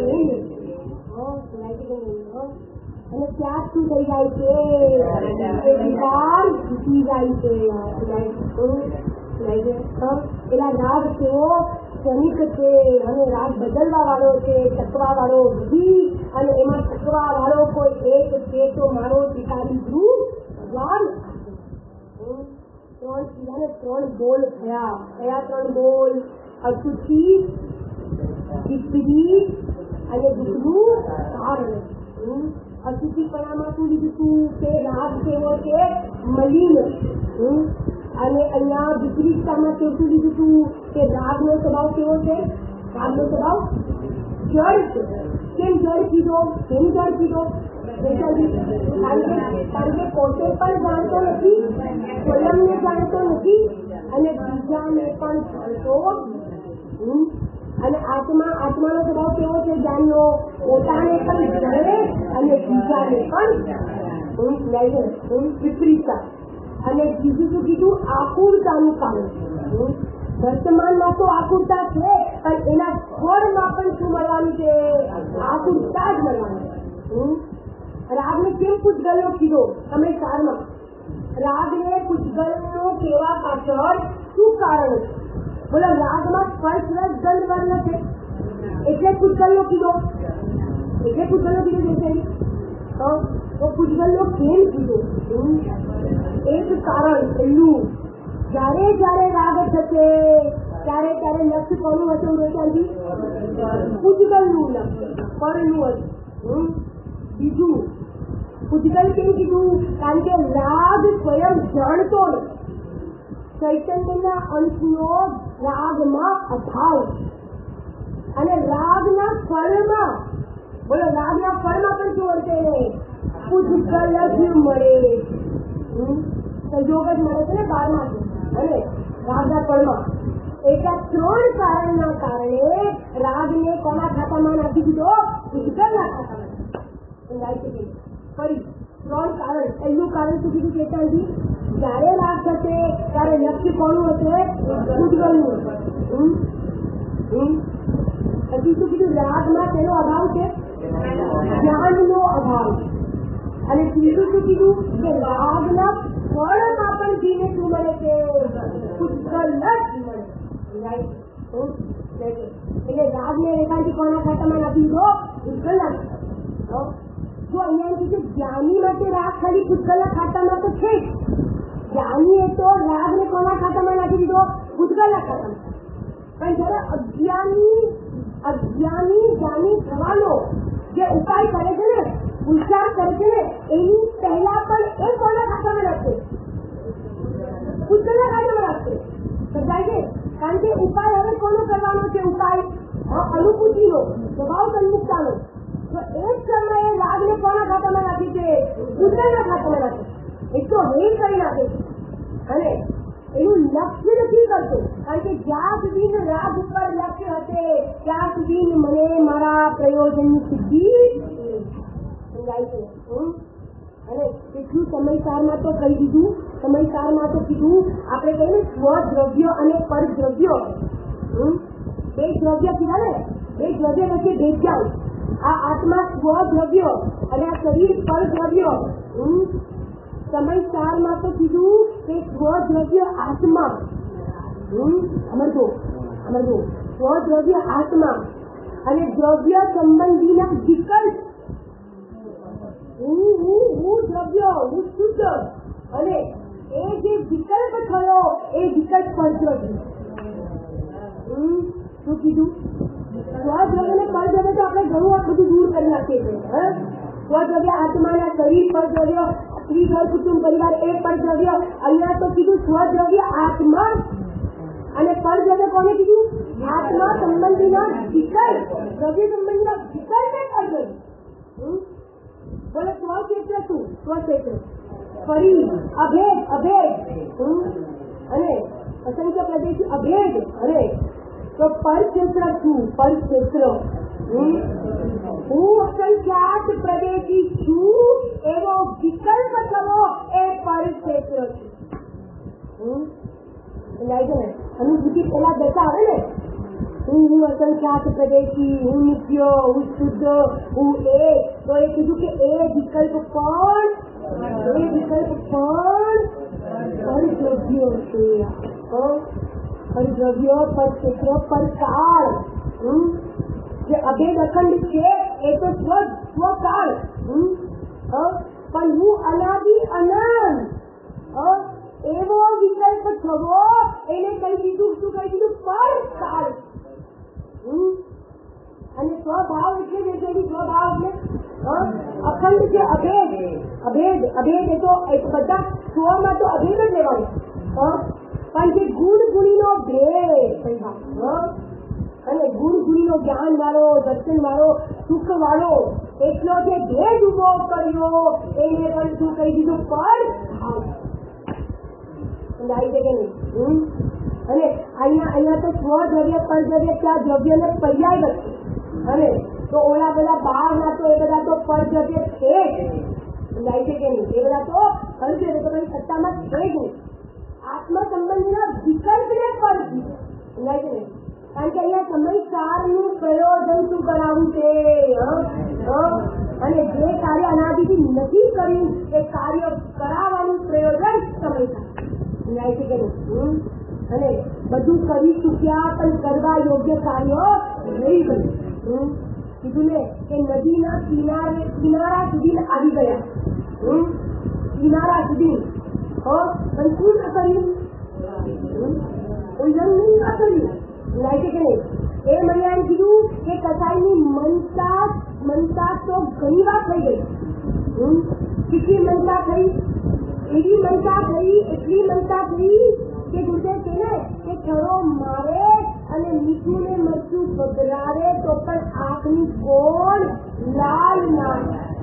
અને ત્યાં શું થઈ જાય છે? વિકાર તૂટી જાય છે. પેલા રાગ કેવો ક્ષણિક છે અને રાગ બદલવા વાળો છે, ટકવા વાળો નથી. અને એમાં ટકવા વાળો કોઈ એક છે તો મારો શિકારી ધ્રુવ ભગવાન. 3 બોલ થયા. કયા 3 બોલ? અશુદ્ધિ, વિપરી અને દુઃખનું કારણ. અશુદ્ધિપણામાં શું લીધું હતું કે રાગ કેવો છે? મલિન. અને અહીંયા વિપરીતતામાં શું લીધું હતું કે રાગનો સ્વભાવ કેવો છે? રાગનો સ્વભાવ જળ છે. કેમ જળ કીધો? કેમ જળ કીધો? કારણ કે પોતે પણ જાણતો નથી, સ્વયંને જાણતો નથી અને બીજાને પણ જાણતો. અને આત્માનો સ્વભાવ કેવો છે? જાણ્યો. પોતાને પણ જાણે અને બીજાને પણ વિપરીતતા. અને બીજું શું કીધું? આકુરતાનું કારણ. વર્તમાનમાં તો આકુરતા છે પણ એના ફળમાં પણ શું મળવાનું છે? આકુરતા જ મળવાની. રાગને કેમ પૂજગલનો કીધો? તમે સારમાં રાગને પૂજગલનો કેવા પાછળ શું કારણ છે? બોલો, રાગમાં સ્પર્શ રસ ગંધ વર્ણ છે એટલે પૂજગલનો કીધો. એટલે પૂજગલનો કીધો છે. તો પૂજગલનો કેમ કીધો? એક કારણ પહેલું, જયારે રાગ થશે ત્યારે લક્ષ્ય કોનું હતું? રોચાજી પૂજગલનું લક્ષ્ય પરનું હતું. બીજું, પૂજગલ કેમ કીધું? કારણ કે રાગ સ્વયં જાણતો નથી. ચૈતન્યના અંશનો રાગમાં અભાવ અને રાગના ફળમાં, બોલો, રાગના ફળમાં પણ શું મળશે? પૂજગલ જ મળે. સંયોગ જ મળે છે ને 12માંથી અને રાગના ફળમાં. એટલા 3 કારણના કારણે રાગને કોના ખાતામાં નાખી દીધો? પૂજગલના ખાતામાં. ફરી 3 કારણ. પહેલું કારણ શું કીધું? ચેતનજી જ્યારે રાગ થશે ત્યારે લક્ષ્ય કોનું હશે? ઉદ્ગલનું. હજી શું કીધું? રાગમાં તેનો અભાવ છે, જ્ઞાનનો અભાવ. અને ત્રીજું શું કીધું? કે રાગના ફળમાં પણ જીને શું મળે છે? ઉદ્ગલ જ મળે. એટલે રાગને રેખાથી કોના ખાતામાં નાખી દો? ઉદ્ગલના. જો અહીંયા કીધું જ્ઞાની માટે રાગ ખાલી ઉદ્ગલના ખાતામાં તો છે. જ્ઞાનીએ તો રાગને કોના ખાતામાં નાખી દીધો? ઉદ્ગલના ખાતામાં. પણ જયારે અજ્ઞાની જ્ઞાની થવાનો જે ઉપાય કરે છે ને, વિચાર કરે છે ને, એની પહેલા પણ એ કોના ખાતામાં નાખશે? ઉદ્ગલના ખાતામાં નાખશે. સમજાય છે? કારણ કે ઉપાય હવે કોનો કરવાનો છે? ઉપાય અનુભૂતિનો, સ્વભાવ સન્મુક્તાનો. તો એ જ સમયે રાગને કોના ખાતામાં નાખી છે? ઉદ્ગલના ખાતામાં નાખે. એ તો હે કરી નાખે છે. અને એનું લક્ષ્ય નથી કરતો. કારણ કે જ્યાં સુધી રાગ ઉપર લક્ષ્ય હશે ત્યાં સુધી મને મારા પ્રયોજનની સિદ્ધિ સમજાય છે. અને એટલું સમયસારમાં તો કહી દીધું. સમયસારમાં તો કીધું આપણે કહીએ ને સ્વદ્રવ્ય અને પરદ્રવ્ય. બે દ્રવ્ય કીધા ને, બે દ્રવ્ય વચ્ચે ભેદજાવ. આ આત્મા સ્વદ્રવ્ય અને આ શરીર પરદ્રવ્ય. સમયસારમાં તો કીધું કે સ્વદ્રવ્ય આત્મા. સમજો સ્વદ્રવ્ય આત્મા અને દ્રવ્ય સંબંધીના વિકલ્પ. હું દ્રવ્ય, હું શુદ્ધ, અને એ જે વિકલ્પ થયો એ વિકલ્પ પરદ્રવ્ય. શું કીધું? સ્વદ્રવ્ય ને પરદ્રવ્ય તો આપણે ઘણું આ બધું દૂર કરી નાખીએ છીએ. સ્વદ્રવ્ય આત્માના શરીર પરદ્રવ્ય, સ્ત્રી ઘર કુટુંબ પરિવાર એ પરદ્રવ્ય. અહીંયા તો કીધું સ્વદ્રવ્ય આત્મા અને પરદ્રવ્ય કોને કીધું? આત્મા સંબંધીના વિકલ્પ. દ્રવ્ય સંબંધીના વિકલ્પ એ પરદ્રવ્ય. બોલે સ્વક્ષેત્ર શું? સ્વક્ષેત્ર ફરી અભેદ, અને અસંખ્ય પ્રદેશી અભેદ. અરે તો પરક્ષેત્ર શું? પરક્ષેત્ર હું અસંખ્યાત પ્રદેશી છું એવો વિકલ્પ થવો એ પરક્ષેત્ર છે. અનુભૂતિ પેલા દર્શાવે ને, હું અસંખ્યાત પ્રદેશી, હું નિત્ય, હું શુદ્ધ, હું એ. તો એ કીધું કે એ વિકલ્પ પણ પરદ્રવ્ય છે. પરદ્રવ્ય, પરક્ષેત્ર, પરકાળ. જે અભેદ અખંડ છે એ તો સ્વકાળ. પણ હું અનાદિ અનંત એવો વિકલ્પ થવો એને કહી દીધું. શું કહી દીધું? પરકાળ. અને સ્વભાવ એટલે સ્વભાવ એટલે અખંડ છે. અભેદ એ તો બધા સ્વમાં તો અભેદ જ લેવાનું. પણ જે ગુણીનો ભેદ, અને ગુણીનો જ્ઞાન વાળો, દર્શન વાળો, સુખ વાળો એટલો જે ભેદ ઉભો કર્યો એને પણ શું કહી દીધું? પર સમજાય છે કે નહીં? અને અહીંયા તો સ્વદ્રવ્ય પરદ્રવ્ય ત્યાં દ્રવ્યને પર્યાય નથી. અને તો ઓલા બધા બહારના તો એ બધા તો પરદ્રવ્ય છે જ. સમજાય છે કે નહીં? એ બધા તો પરદ્રવ્ય તો કઈ સત્તામાં છે જ નહીં. આત્મ સંબંધીના વિકલ્પને પર સમજાય છે નહીં? કારણ કે અહીંયા સમયસારનું પ્રયોજન શું કરાવવું છે? અને જે કાર્ય અનાદિથી નથી કર્યું એ કાર્ય કરાવવાનું પ્રયોજન સમયસાર. સમજાય છે કે નહીં? અને બધું કરી ચૂક્યા પણ કરવા યોગ્ય કાર્યો રહી ગયું. કીધું ને કે નદીના કિનારા સુધી આવી ગયા. કિનારા સુધી પણ શું ન કર્યું? ઉલ્લંઘન ન કર્યું. સમજાય છે કે નહીં? એ મૈયાએ કીધું કે કસાઈની મનતા તો ઘણી વાર થઈ ગઈ. કેટલી મનતા થઈ? એવી મનતા થઈ, એટલી મનતા થઈ કે ગુરુદેવ કહે ને કે ખરો મારે અને મીઠું ને મરચું બગડાવે તો પણ આંખની કોણ લાલ ના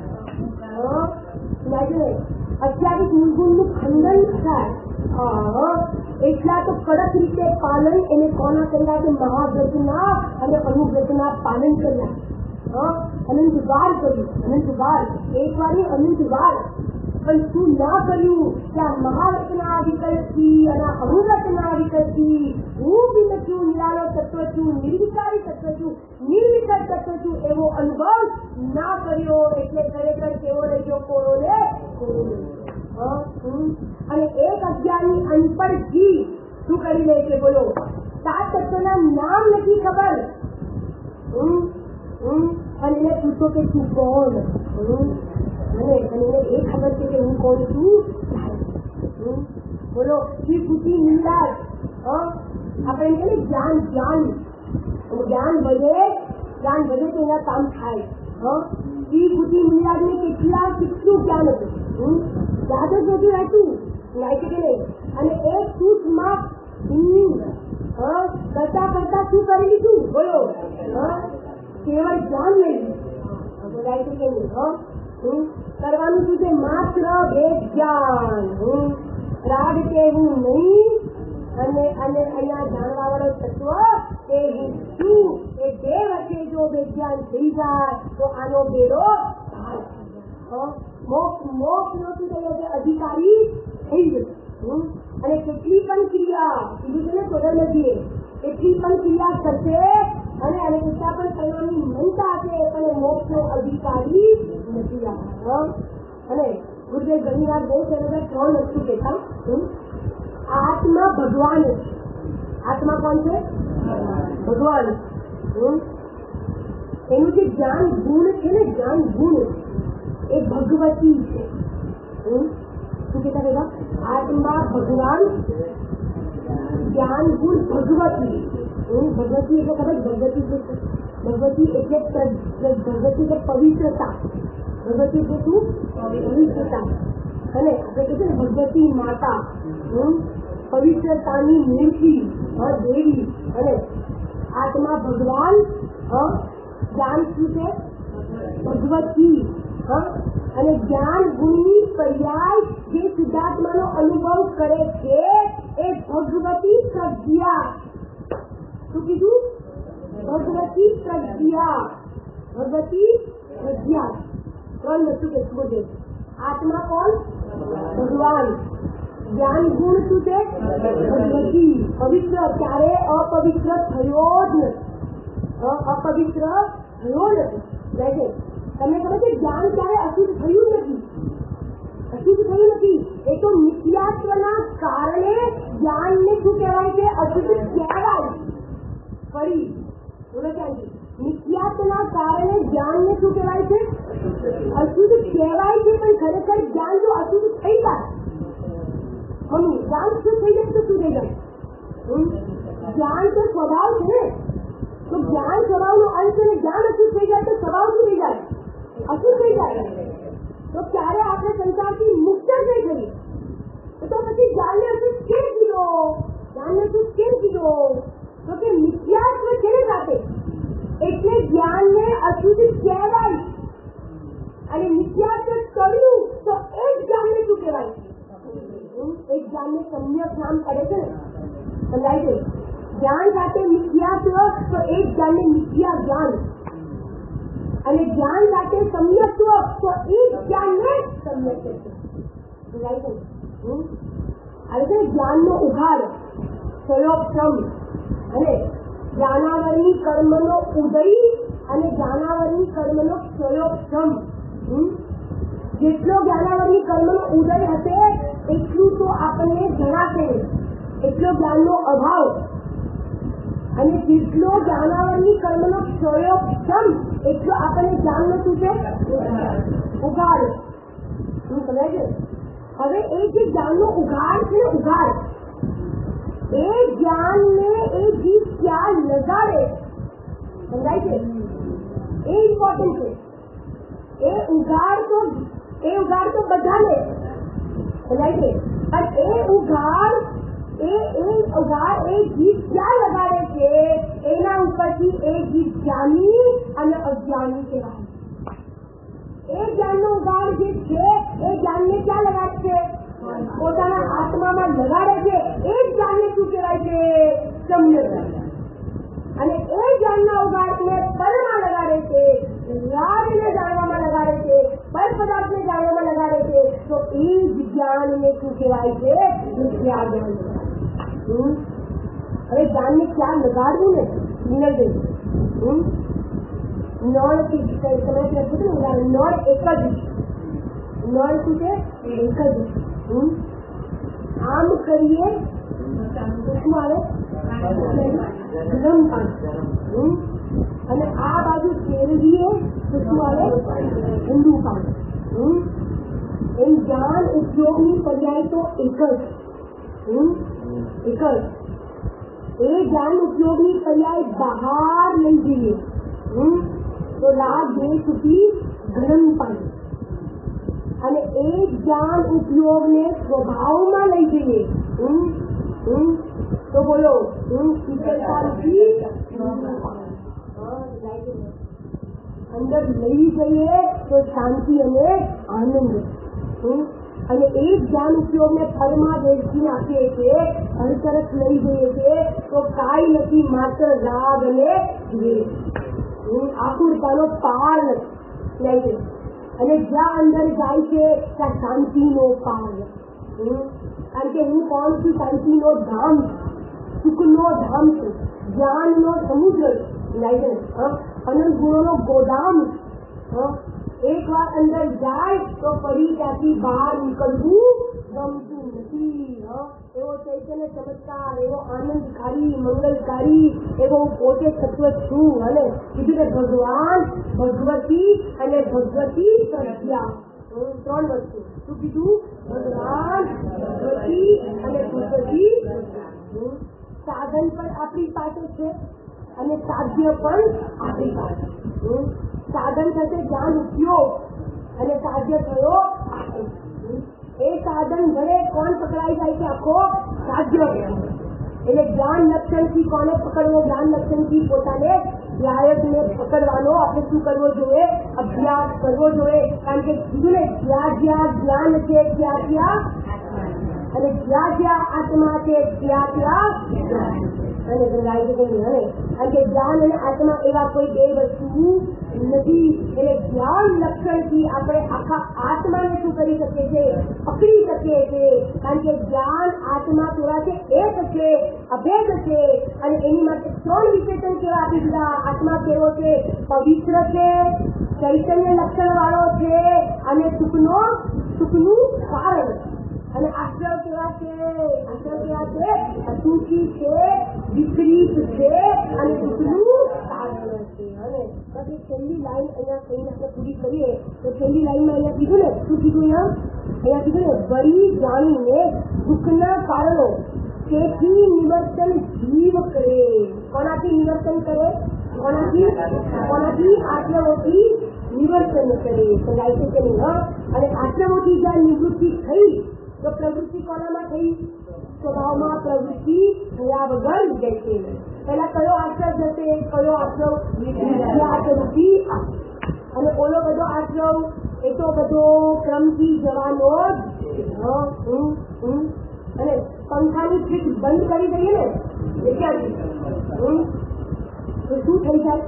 થાય. 28 મૂળગુણનું ખંડન થાય. એટલા તો કડક રીતે પાલન એને કોના કર્યા કે મહાવ્રતના અને અનુવ્રતના પાલન કર્યા. અનંત વાર કર્યું. અનંત વાર, એક વાર અનંત વાર. પણ તું ના કર્યું કે આ મહારથના વિકલ્પથી અને અમૃતના વિકલ્પથી હું બિન છું, નિરાલો તત્વ છું, નિર્વિકારી તત્વ છું, નિર્વિકલ્પ તત્વ છું એવો અનુભવ ના કર્યો. એટલે ખરેખર કેવો રહેજો કોરો ને અને એક અજ્ઞાની અનપઢ જીવ શું કરી લે છે બોલો, 7 તત્વના નામ નથી ખબર અને એને પૂછો કે તું કોણ અને એને એ ખબર છે કે હું કોણ છું. બોલો શ્રી ખુશી નિંદાજ આપણે એમ કહીએ જ્ઞાન જ્ઞાન વધે તો એના કામ થાય. શ્રી ખુશી નિંદાજ ને કેટલું જ્ઞાન હતું, યાદ જ બધું રહેતું છે કે નહીં. અને એક સૂચમાં કરતા શું કરી લીધું બોલો, કેવળ જ્ઞાન નહીં બોલાય છે કે નહીં. કરવાનું શું છે, માત્ર એક જ્ઞાન, રાગ કહેવું નહીં અને અહીંયા જાણવા વાળો તત્વ કે હું છું એ બે વચ્ચે જો વિજ્ઞાન થઈ જાય તો આનો બેડો મોક્ષ નો શું થયો કે અધિકારી થઈ જશે. અને કેટલી પણ ક્રિયા કીધું છે ને ખબર નથી, કેટલી પણ ક્રિયા કરશે અને કેટલા પણ કરવાની મનતા છે પણ મોક્ષ નો અધિકારી નથી આવતો. અને ગુરુદેવ ઘણી વાર બહુ સરસ 3 વસ્તુ કહેતા, આત્મા ભગવાન છે. આત્મા કોણ છે? ભગવાન. એનું જે જ્ઞાન ગુણ છે ને, જ્ઞાન ગુણ એ ભગવતી છે. શું કહેતા ભેગા? આત્મા ભગવાન, જ્ઞાન ગુણ ભગવતી. ભગવતી એટલે ખબર, ભગવતી એટલે પવિત્રતા. ભગવતી એટલે શું? પવિત્રતા. અને આપણે કહીએ ને ભગવતી માતા, પવિત્રતાની મૂર્તિ, દેવી. અને આત્મા ભગવાન, જ્ઞાન શું છે? ભગવતી. અને જ્ઞાન ગુણની પર્યાય જે શુદ્ધાત્માનો અનુભવ કરે છે એ ભગવતી પ્રજ્ઞા. શું કીધું? ભગવતી પ્રજ્ઞા. ભગવતી પ્રજ્ઞા 3 વસ્તુ કે શું છે? આત્મા કોણ? ભગવાન. જ્ઞાન ગુણ શું છે? ભગવતી. પવિત્ર. ક્યારે અપવિત્ર થયો જ નથી. અપવિત્ર થયો નથી. તમને ખબર છે જ્ઞાન ક્યારે અશુદ્ધ થયું નથી? અશુદ્ધ થયું નથી. એ તો મિથ્યાત્વના કારણે જ્ઞાનને શું કહેવાય છે? અશુદ્ધ કહેવાય. ફરી બોલો ક્યાંથી? મિથ્યાત્વના કારણે જ્ઞાનને શું કહેવાય છે? અશુદ્ધ કહેવાય છે. પણ ખરેખર જ્ઞાન જો અશુદ્ધ થઈ જાય, જ્ઞાન શુદ્ધ થઈ જાય તો શું થઈ જાય? જ્ઞાન તો સ્વભાવ છે ને, તો જ્ઞાન સ્વભાવનો અંત છે ને, જ્ઞાન અશુદ્ધ થઈ જાય તો સ્વભાવ શું થઈ જાય? અશુદ્ધ થઈ જાય. તો ક્યારે આપણે સંસારથી મુક્ત થઈ ગઈ, તો પછી જ્ઞાનને અશુદ્ધ કેમ કીધો? જ્ઞાનને અશુદ્ધ કેમ કીધો? તો કે મિથ્યાત્વ છે ને સાથે, એટલે જ્ઞાનને અશુદ્ધ કહેવાય. અને મિથ્યાત્વ કર્યું તો એ જ જ્ઞાનને શું કહેવાય? એક જ્ઞાનને સમ્યક નામ કરે છે ને, સમજાય છે? જ્ઞાન સાથે મિથ્યાત્વ તો એક જ્ઞાનને મિથ્યા જ્ઞાન, અને જ્ઞાન સાથે સમ્યક્ત્વ તો એ જ્ઞાનને સમ્યક છે. સમજાય છે? આવે છે જ્ઞાનનો ઉઘાડ, સયોપમ, અને જ્ઞાનાવરની કર્મનો ઉદય અને જ્ઞાનાવરની કર્મનો સયોપમ. જેટલો જ્ઞાનાવરની કર્મનો ઉદય હશે એટલું તો આપણને જણાશે, એટલો જ્ઞાનનો અભાવ. અને જેટલો જ્ઞાનાવરની કર્મનો ક્ષયોપમ એટલો આપણને જ્ઞાનનો શું છે? ઉઘાડ. સમજાય છે? હવે એ જે જ્ઞાનનો ઉઘાડ છે, ઉઘાડ એ જ્ઞાનને એ જીવ ક્યાં લગાડે, સમજાય છે? એ ઇમ્પોર્ટન્ટ છે. એ ઉઘાડ તો બધાને સમજાય છે, પણ એ ઉઘાડ એ જીવ ક્યાં લગાડે છે એના ઉપરથી એ જીવ જ્ઞાની અને અજ્ઞાની કહેવાય. એ જ્ઞાનનો ઉઘાડ જે છે એ જ્ઞાનને ક્યાં લગાડશે? પોતાના આત્મામાં લગાડે છે. એ જ્ઞાનને શું કહેવાય છે? સમ્યક. અને એ જ્ઞાનના ઉઘાડને પરમાં લગાડે છે, રાજને જાણવામાં લગાડે છે, પર પદાર્થને જાણવામાં લગાડે છે, તો એ જ જ્ઞાનને શું કહેવાય છે? મિથ્યા જ્ઞાન. હવે જ્ઞાનને ક્યાં લગાડવું ને નિર્ણય નળ તમે નળ એક જ નળ શું છે? એક જ. આમ કરીએ શું આવે? ગરમ પાણી. અને આ બાજુ ફેરવીએ તો શું આવે? ઠંડુ પાણી. એમ જ્ઞાન ઉપયોગની પર્યાય તો એક જ. એ જ્ઞાન ઉપયોગની પર્યાય બહાર લઈ જઈએ તો રાત બે સુધી ગરમ પાણી. અને એ જ્ઞાન ઉપયોગને સ્વભાવમાં લઈ જઈએ તો બોલો શીતળતાથી અંદર લઈ જઈએ તો શાંતિ અને આનંદ. અને એ જ્ઞાન ઉપયોગને ફળમાં વેચી નાખીએ છીએ, હર તરફ લઈ જઈએ છીએ તો કાંઈ નથી, માત્ર રાગ અને દ્વેષ. આકુરતાનો પાર નથી. અને જ્યાં અંદર જાય છે ત્યાં શાંતિનો પાર. કારણ કે હું કોણ છું? શાંતિનો ધામ, સુખનો ધામ છું, જ્ઞાનનો સમુદ્ર, અનંત ગુણોનો ગોદામ. એક વાર અંદર જાય તો ફરી ત્યાંથી બહાર નીકળવું ગમતું નથી. એવો ચૈતન્ય ચમત્કાર, એવો આનંદકારી, મંગલકારી, એવો પોતે તત્વ છું. અને કીધું કે ભગવાન, ભગવતી અને ભગવતી પ્રજ્ઞા, 3 વસ્તુ. શું કીધું? ભગવાન, ભગવતી અને ભગવતી. સાધન પણ આપણી પાસે છે અને સાધ્ય પણ આપણી પાસે. સાધન થશે જ્ઞાન ઉપયોગ અને સાધ્ય થયો એ સાધન વડે કોણ પકડાઈ જાય છે? આખો સાધ્ય. એટલે જ્ઞાન લક્ષણથી કોને પકડવો? જ્ઞાન લક્ષણથી પોતાને લાયકને પકડવાનો આપણે શું કરવો જોઈએ? અભ્યાસ કરવો જોઈએ. કારણ કે કીધું ને, જ્યાં જ્યાં જ્ઞાન છે ત્યાં ત્યાં, અને જ્યાં જ્યાં આત્મા છે ત્યાં ત્યાં. અને કારણ કે જ્ઞાન અને આત્મા એવા કોઈ બે વસ્તુ નથી. એટલે જ્ઞાન લક્ષણથી આપણે આખા આત્માને શું કરી શકીએ છીએ? પકડી શકીએ છીએ. કારણ કે જ્ઞાન આત્મા કેવા છે? એક છે, અભેદ છે. અને એની માટે 3 વિશેષણ કેવા આપી દીધા? આત્મા કેવો છે? પવિત્ર છે, ચૈતન્ય લક્ષણ વાળો છે, અને સુખનું કારણ. અને આશ્રય કેવા છે? અસુચિ છે, વિપરીત છે, અને દુઃખનું કારણ છે. અને પછી છેલ્લી લાઈન અહીંયા કહીને આપણે પૂરી કરીએ તો છેલ્લી લાઈનમાં અહીંયા કીધું ને, શું કીધું? અહીંયા કીધું ને, વળી જાણીને દુઃખના કારણો તેથી નિવર્તન જીવ કરે. કોનાથી નિવર્તન કરે? કોનાથી? આશ્રમોથી નિવર્તન કરે. સમજાય છે કે નહીં? અને આશ્રમોથી જ્યાં નિવૃત્તિ થઈ તો પ્રવૃત્તિ કોનામાં થઈ? સ્વભાવમાં પ્રવૃત્તિ થયા વગર જશે. પેલા કયો આશ્રમ જશે? કયો આશ્રમ? વિદ્યાકૃતિ. અને ઓલો બધો આશ્રમ એ તો બધો ક્રમથી જવાનો જ. અને પંખાની સ્વિચ બંધ કરી દઈએ ને એટલે તો શું થઈ જાય?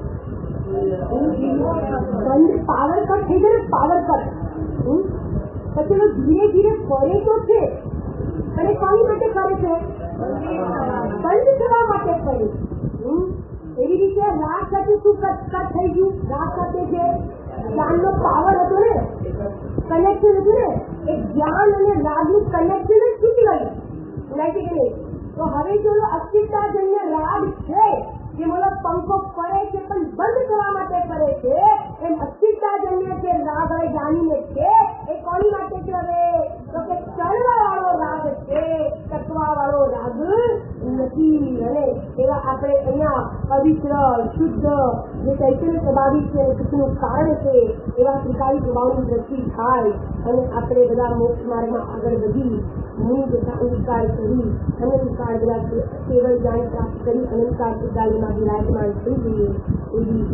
બંધ, પાવર કટ થઈ જાય. પાવર કટ પછી ધીરે ધીરે ફરે તો છે, અને કોની માટે ફરે છે? બંધ થવા માટે ફરે. એવી રીતે રાગ સાથે શું કટ થઈ ગયું? રાગ સાથે છે જ્ઞાનનો પાવર હતો ને, કનેક્શન હતું ને, એ જ્ઞાન અને રાગનું કનેક્શન જ તૂટી ગયું. તો હવે જો અસ્તિત્વજન્ય રાગ છે જે મને પંખો ફરે છે પણ બંધ થવા માટે ફરે છે, એમ અસ્તિત્વજન્ય જે રાગ હવે જાણીને છે એ કોની માટે છે? હવે તો કે ચડવા વાળો રાગ છે, ટકવા વાળો રાગ નથી. અને એવા આપણે અહીંયા પવિત્ર, શુદ્ધ, જે ચૈતન્ય સ્વાભાવિક છે, સુખનું કારણ છે, એવા ત્રિકાળી સ્વભાવની દ્રષ્ટિ થાય અને આપણે બધા મોક્ષ માર્ગમાં આગળ વધી મૂળ તથા અંધકાર કરી અનંતકાળ બધા કેવળ જ્ઞાન પ્રાપ્ત કરી અનંતકાળ ઉદાલીમાં વિરાજમાન થઈ જઈએ એવી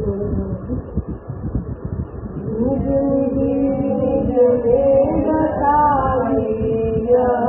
નિજ નિજ બતાવીએ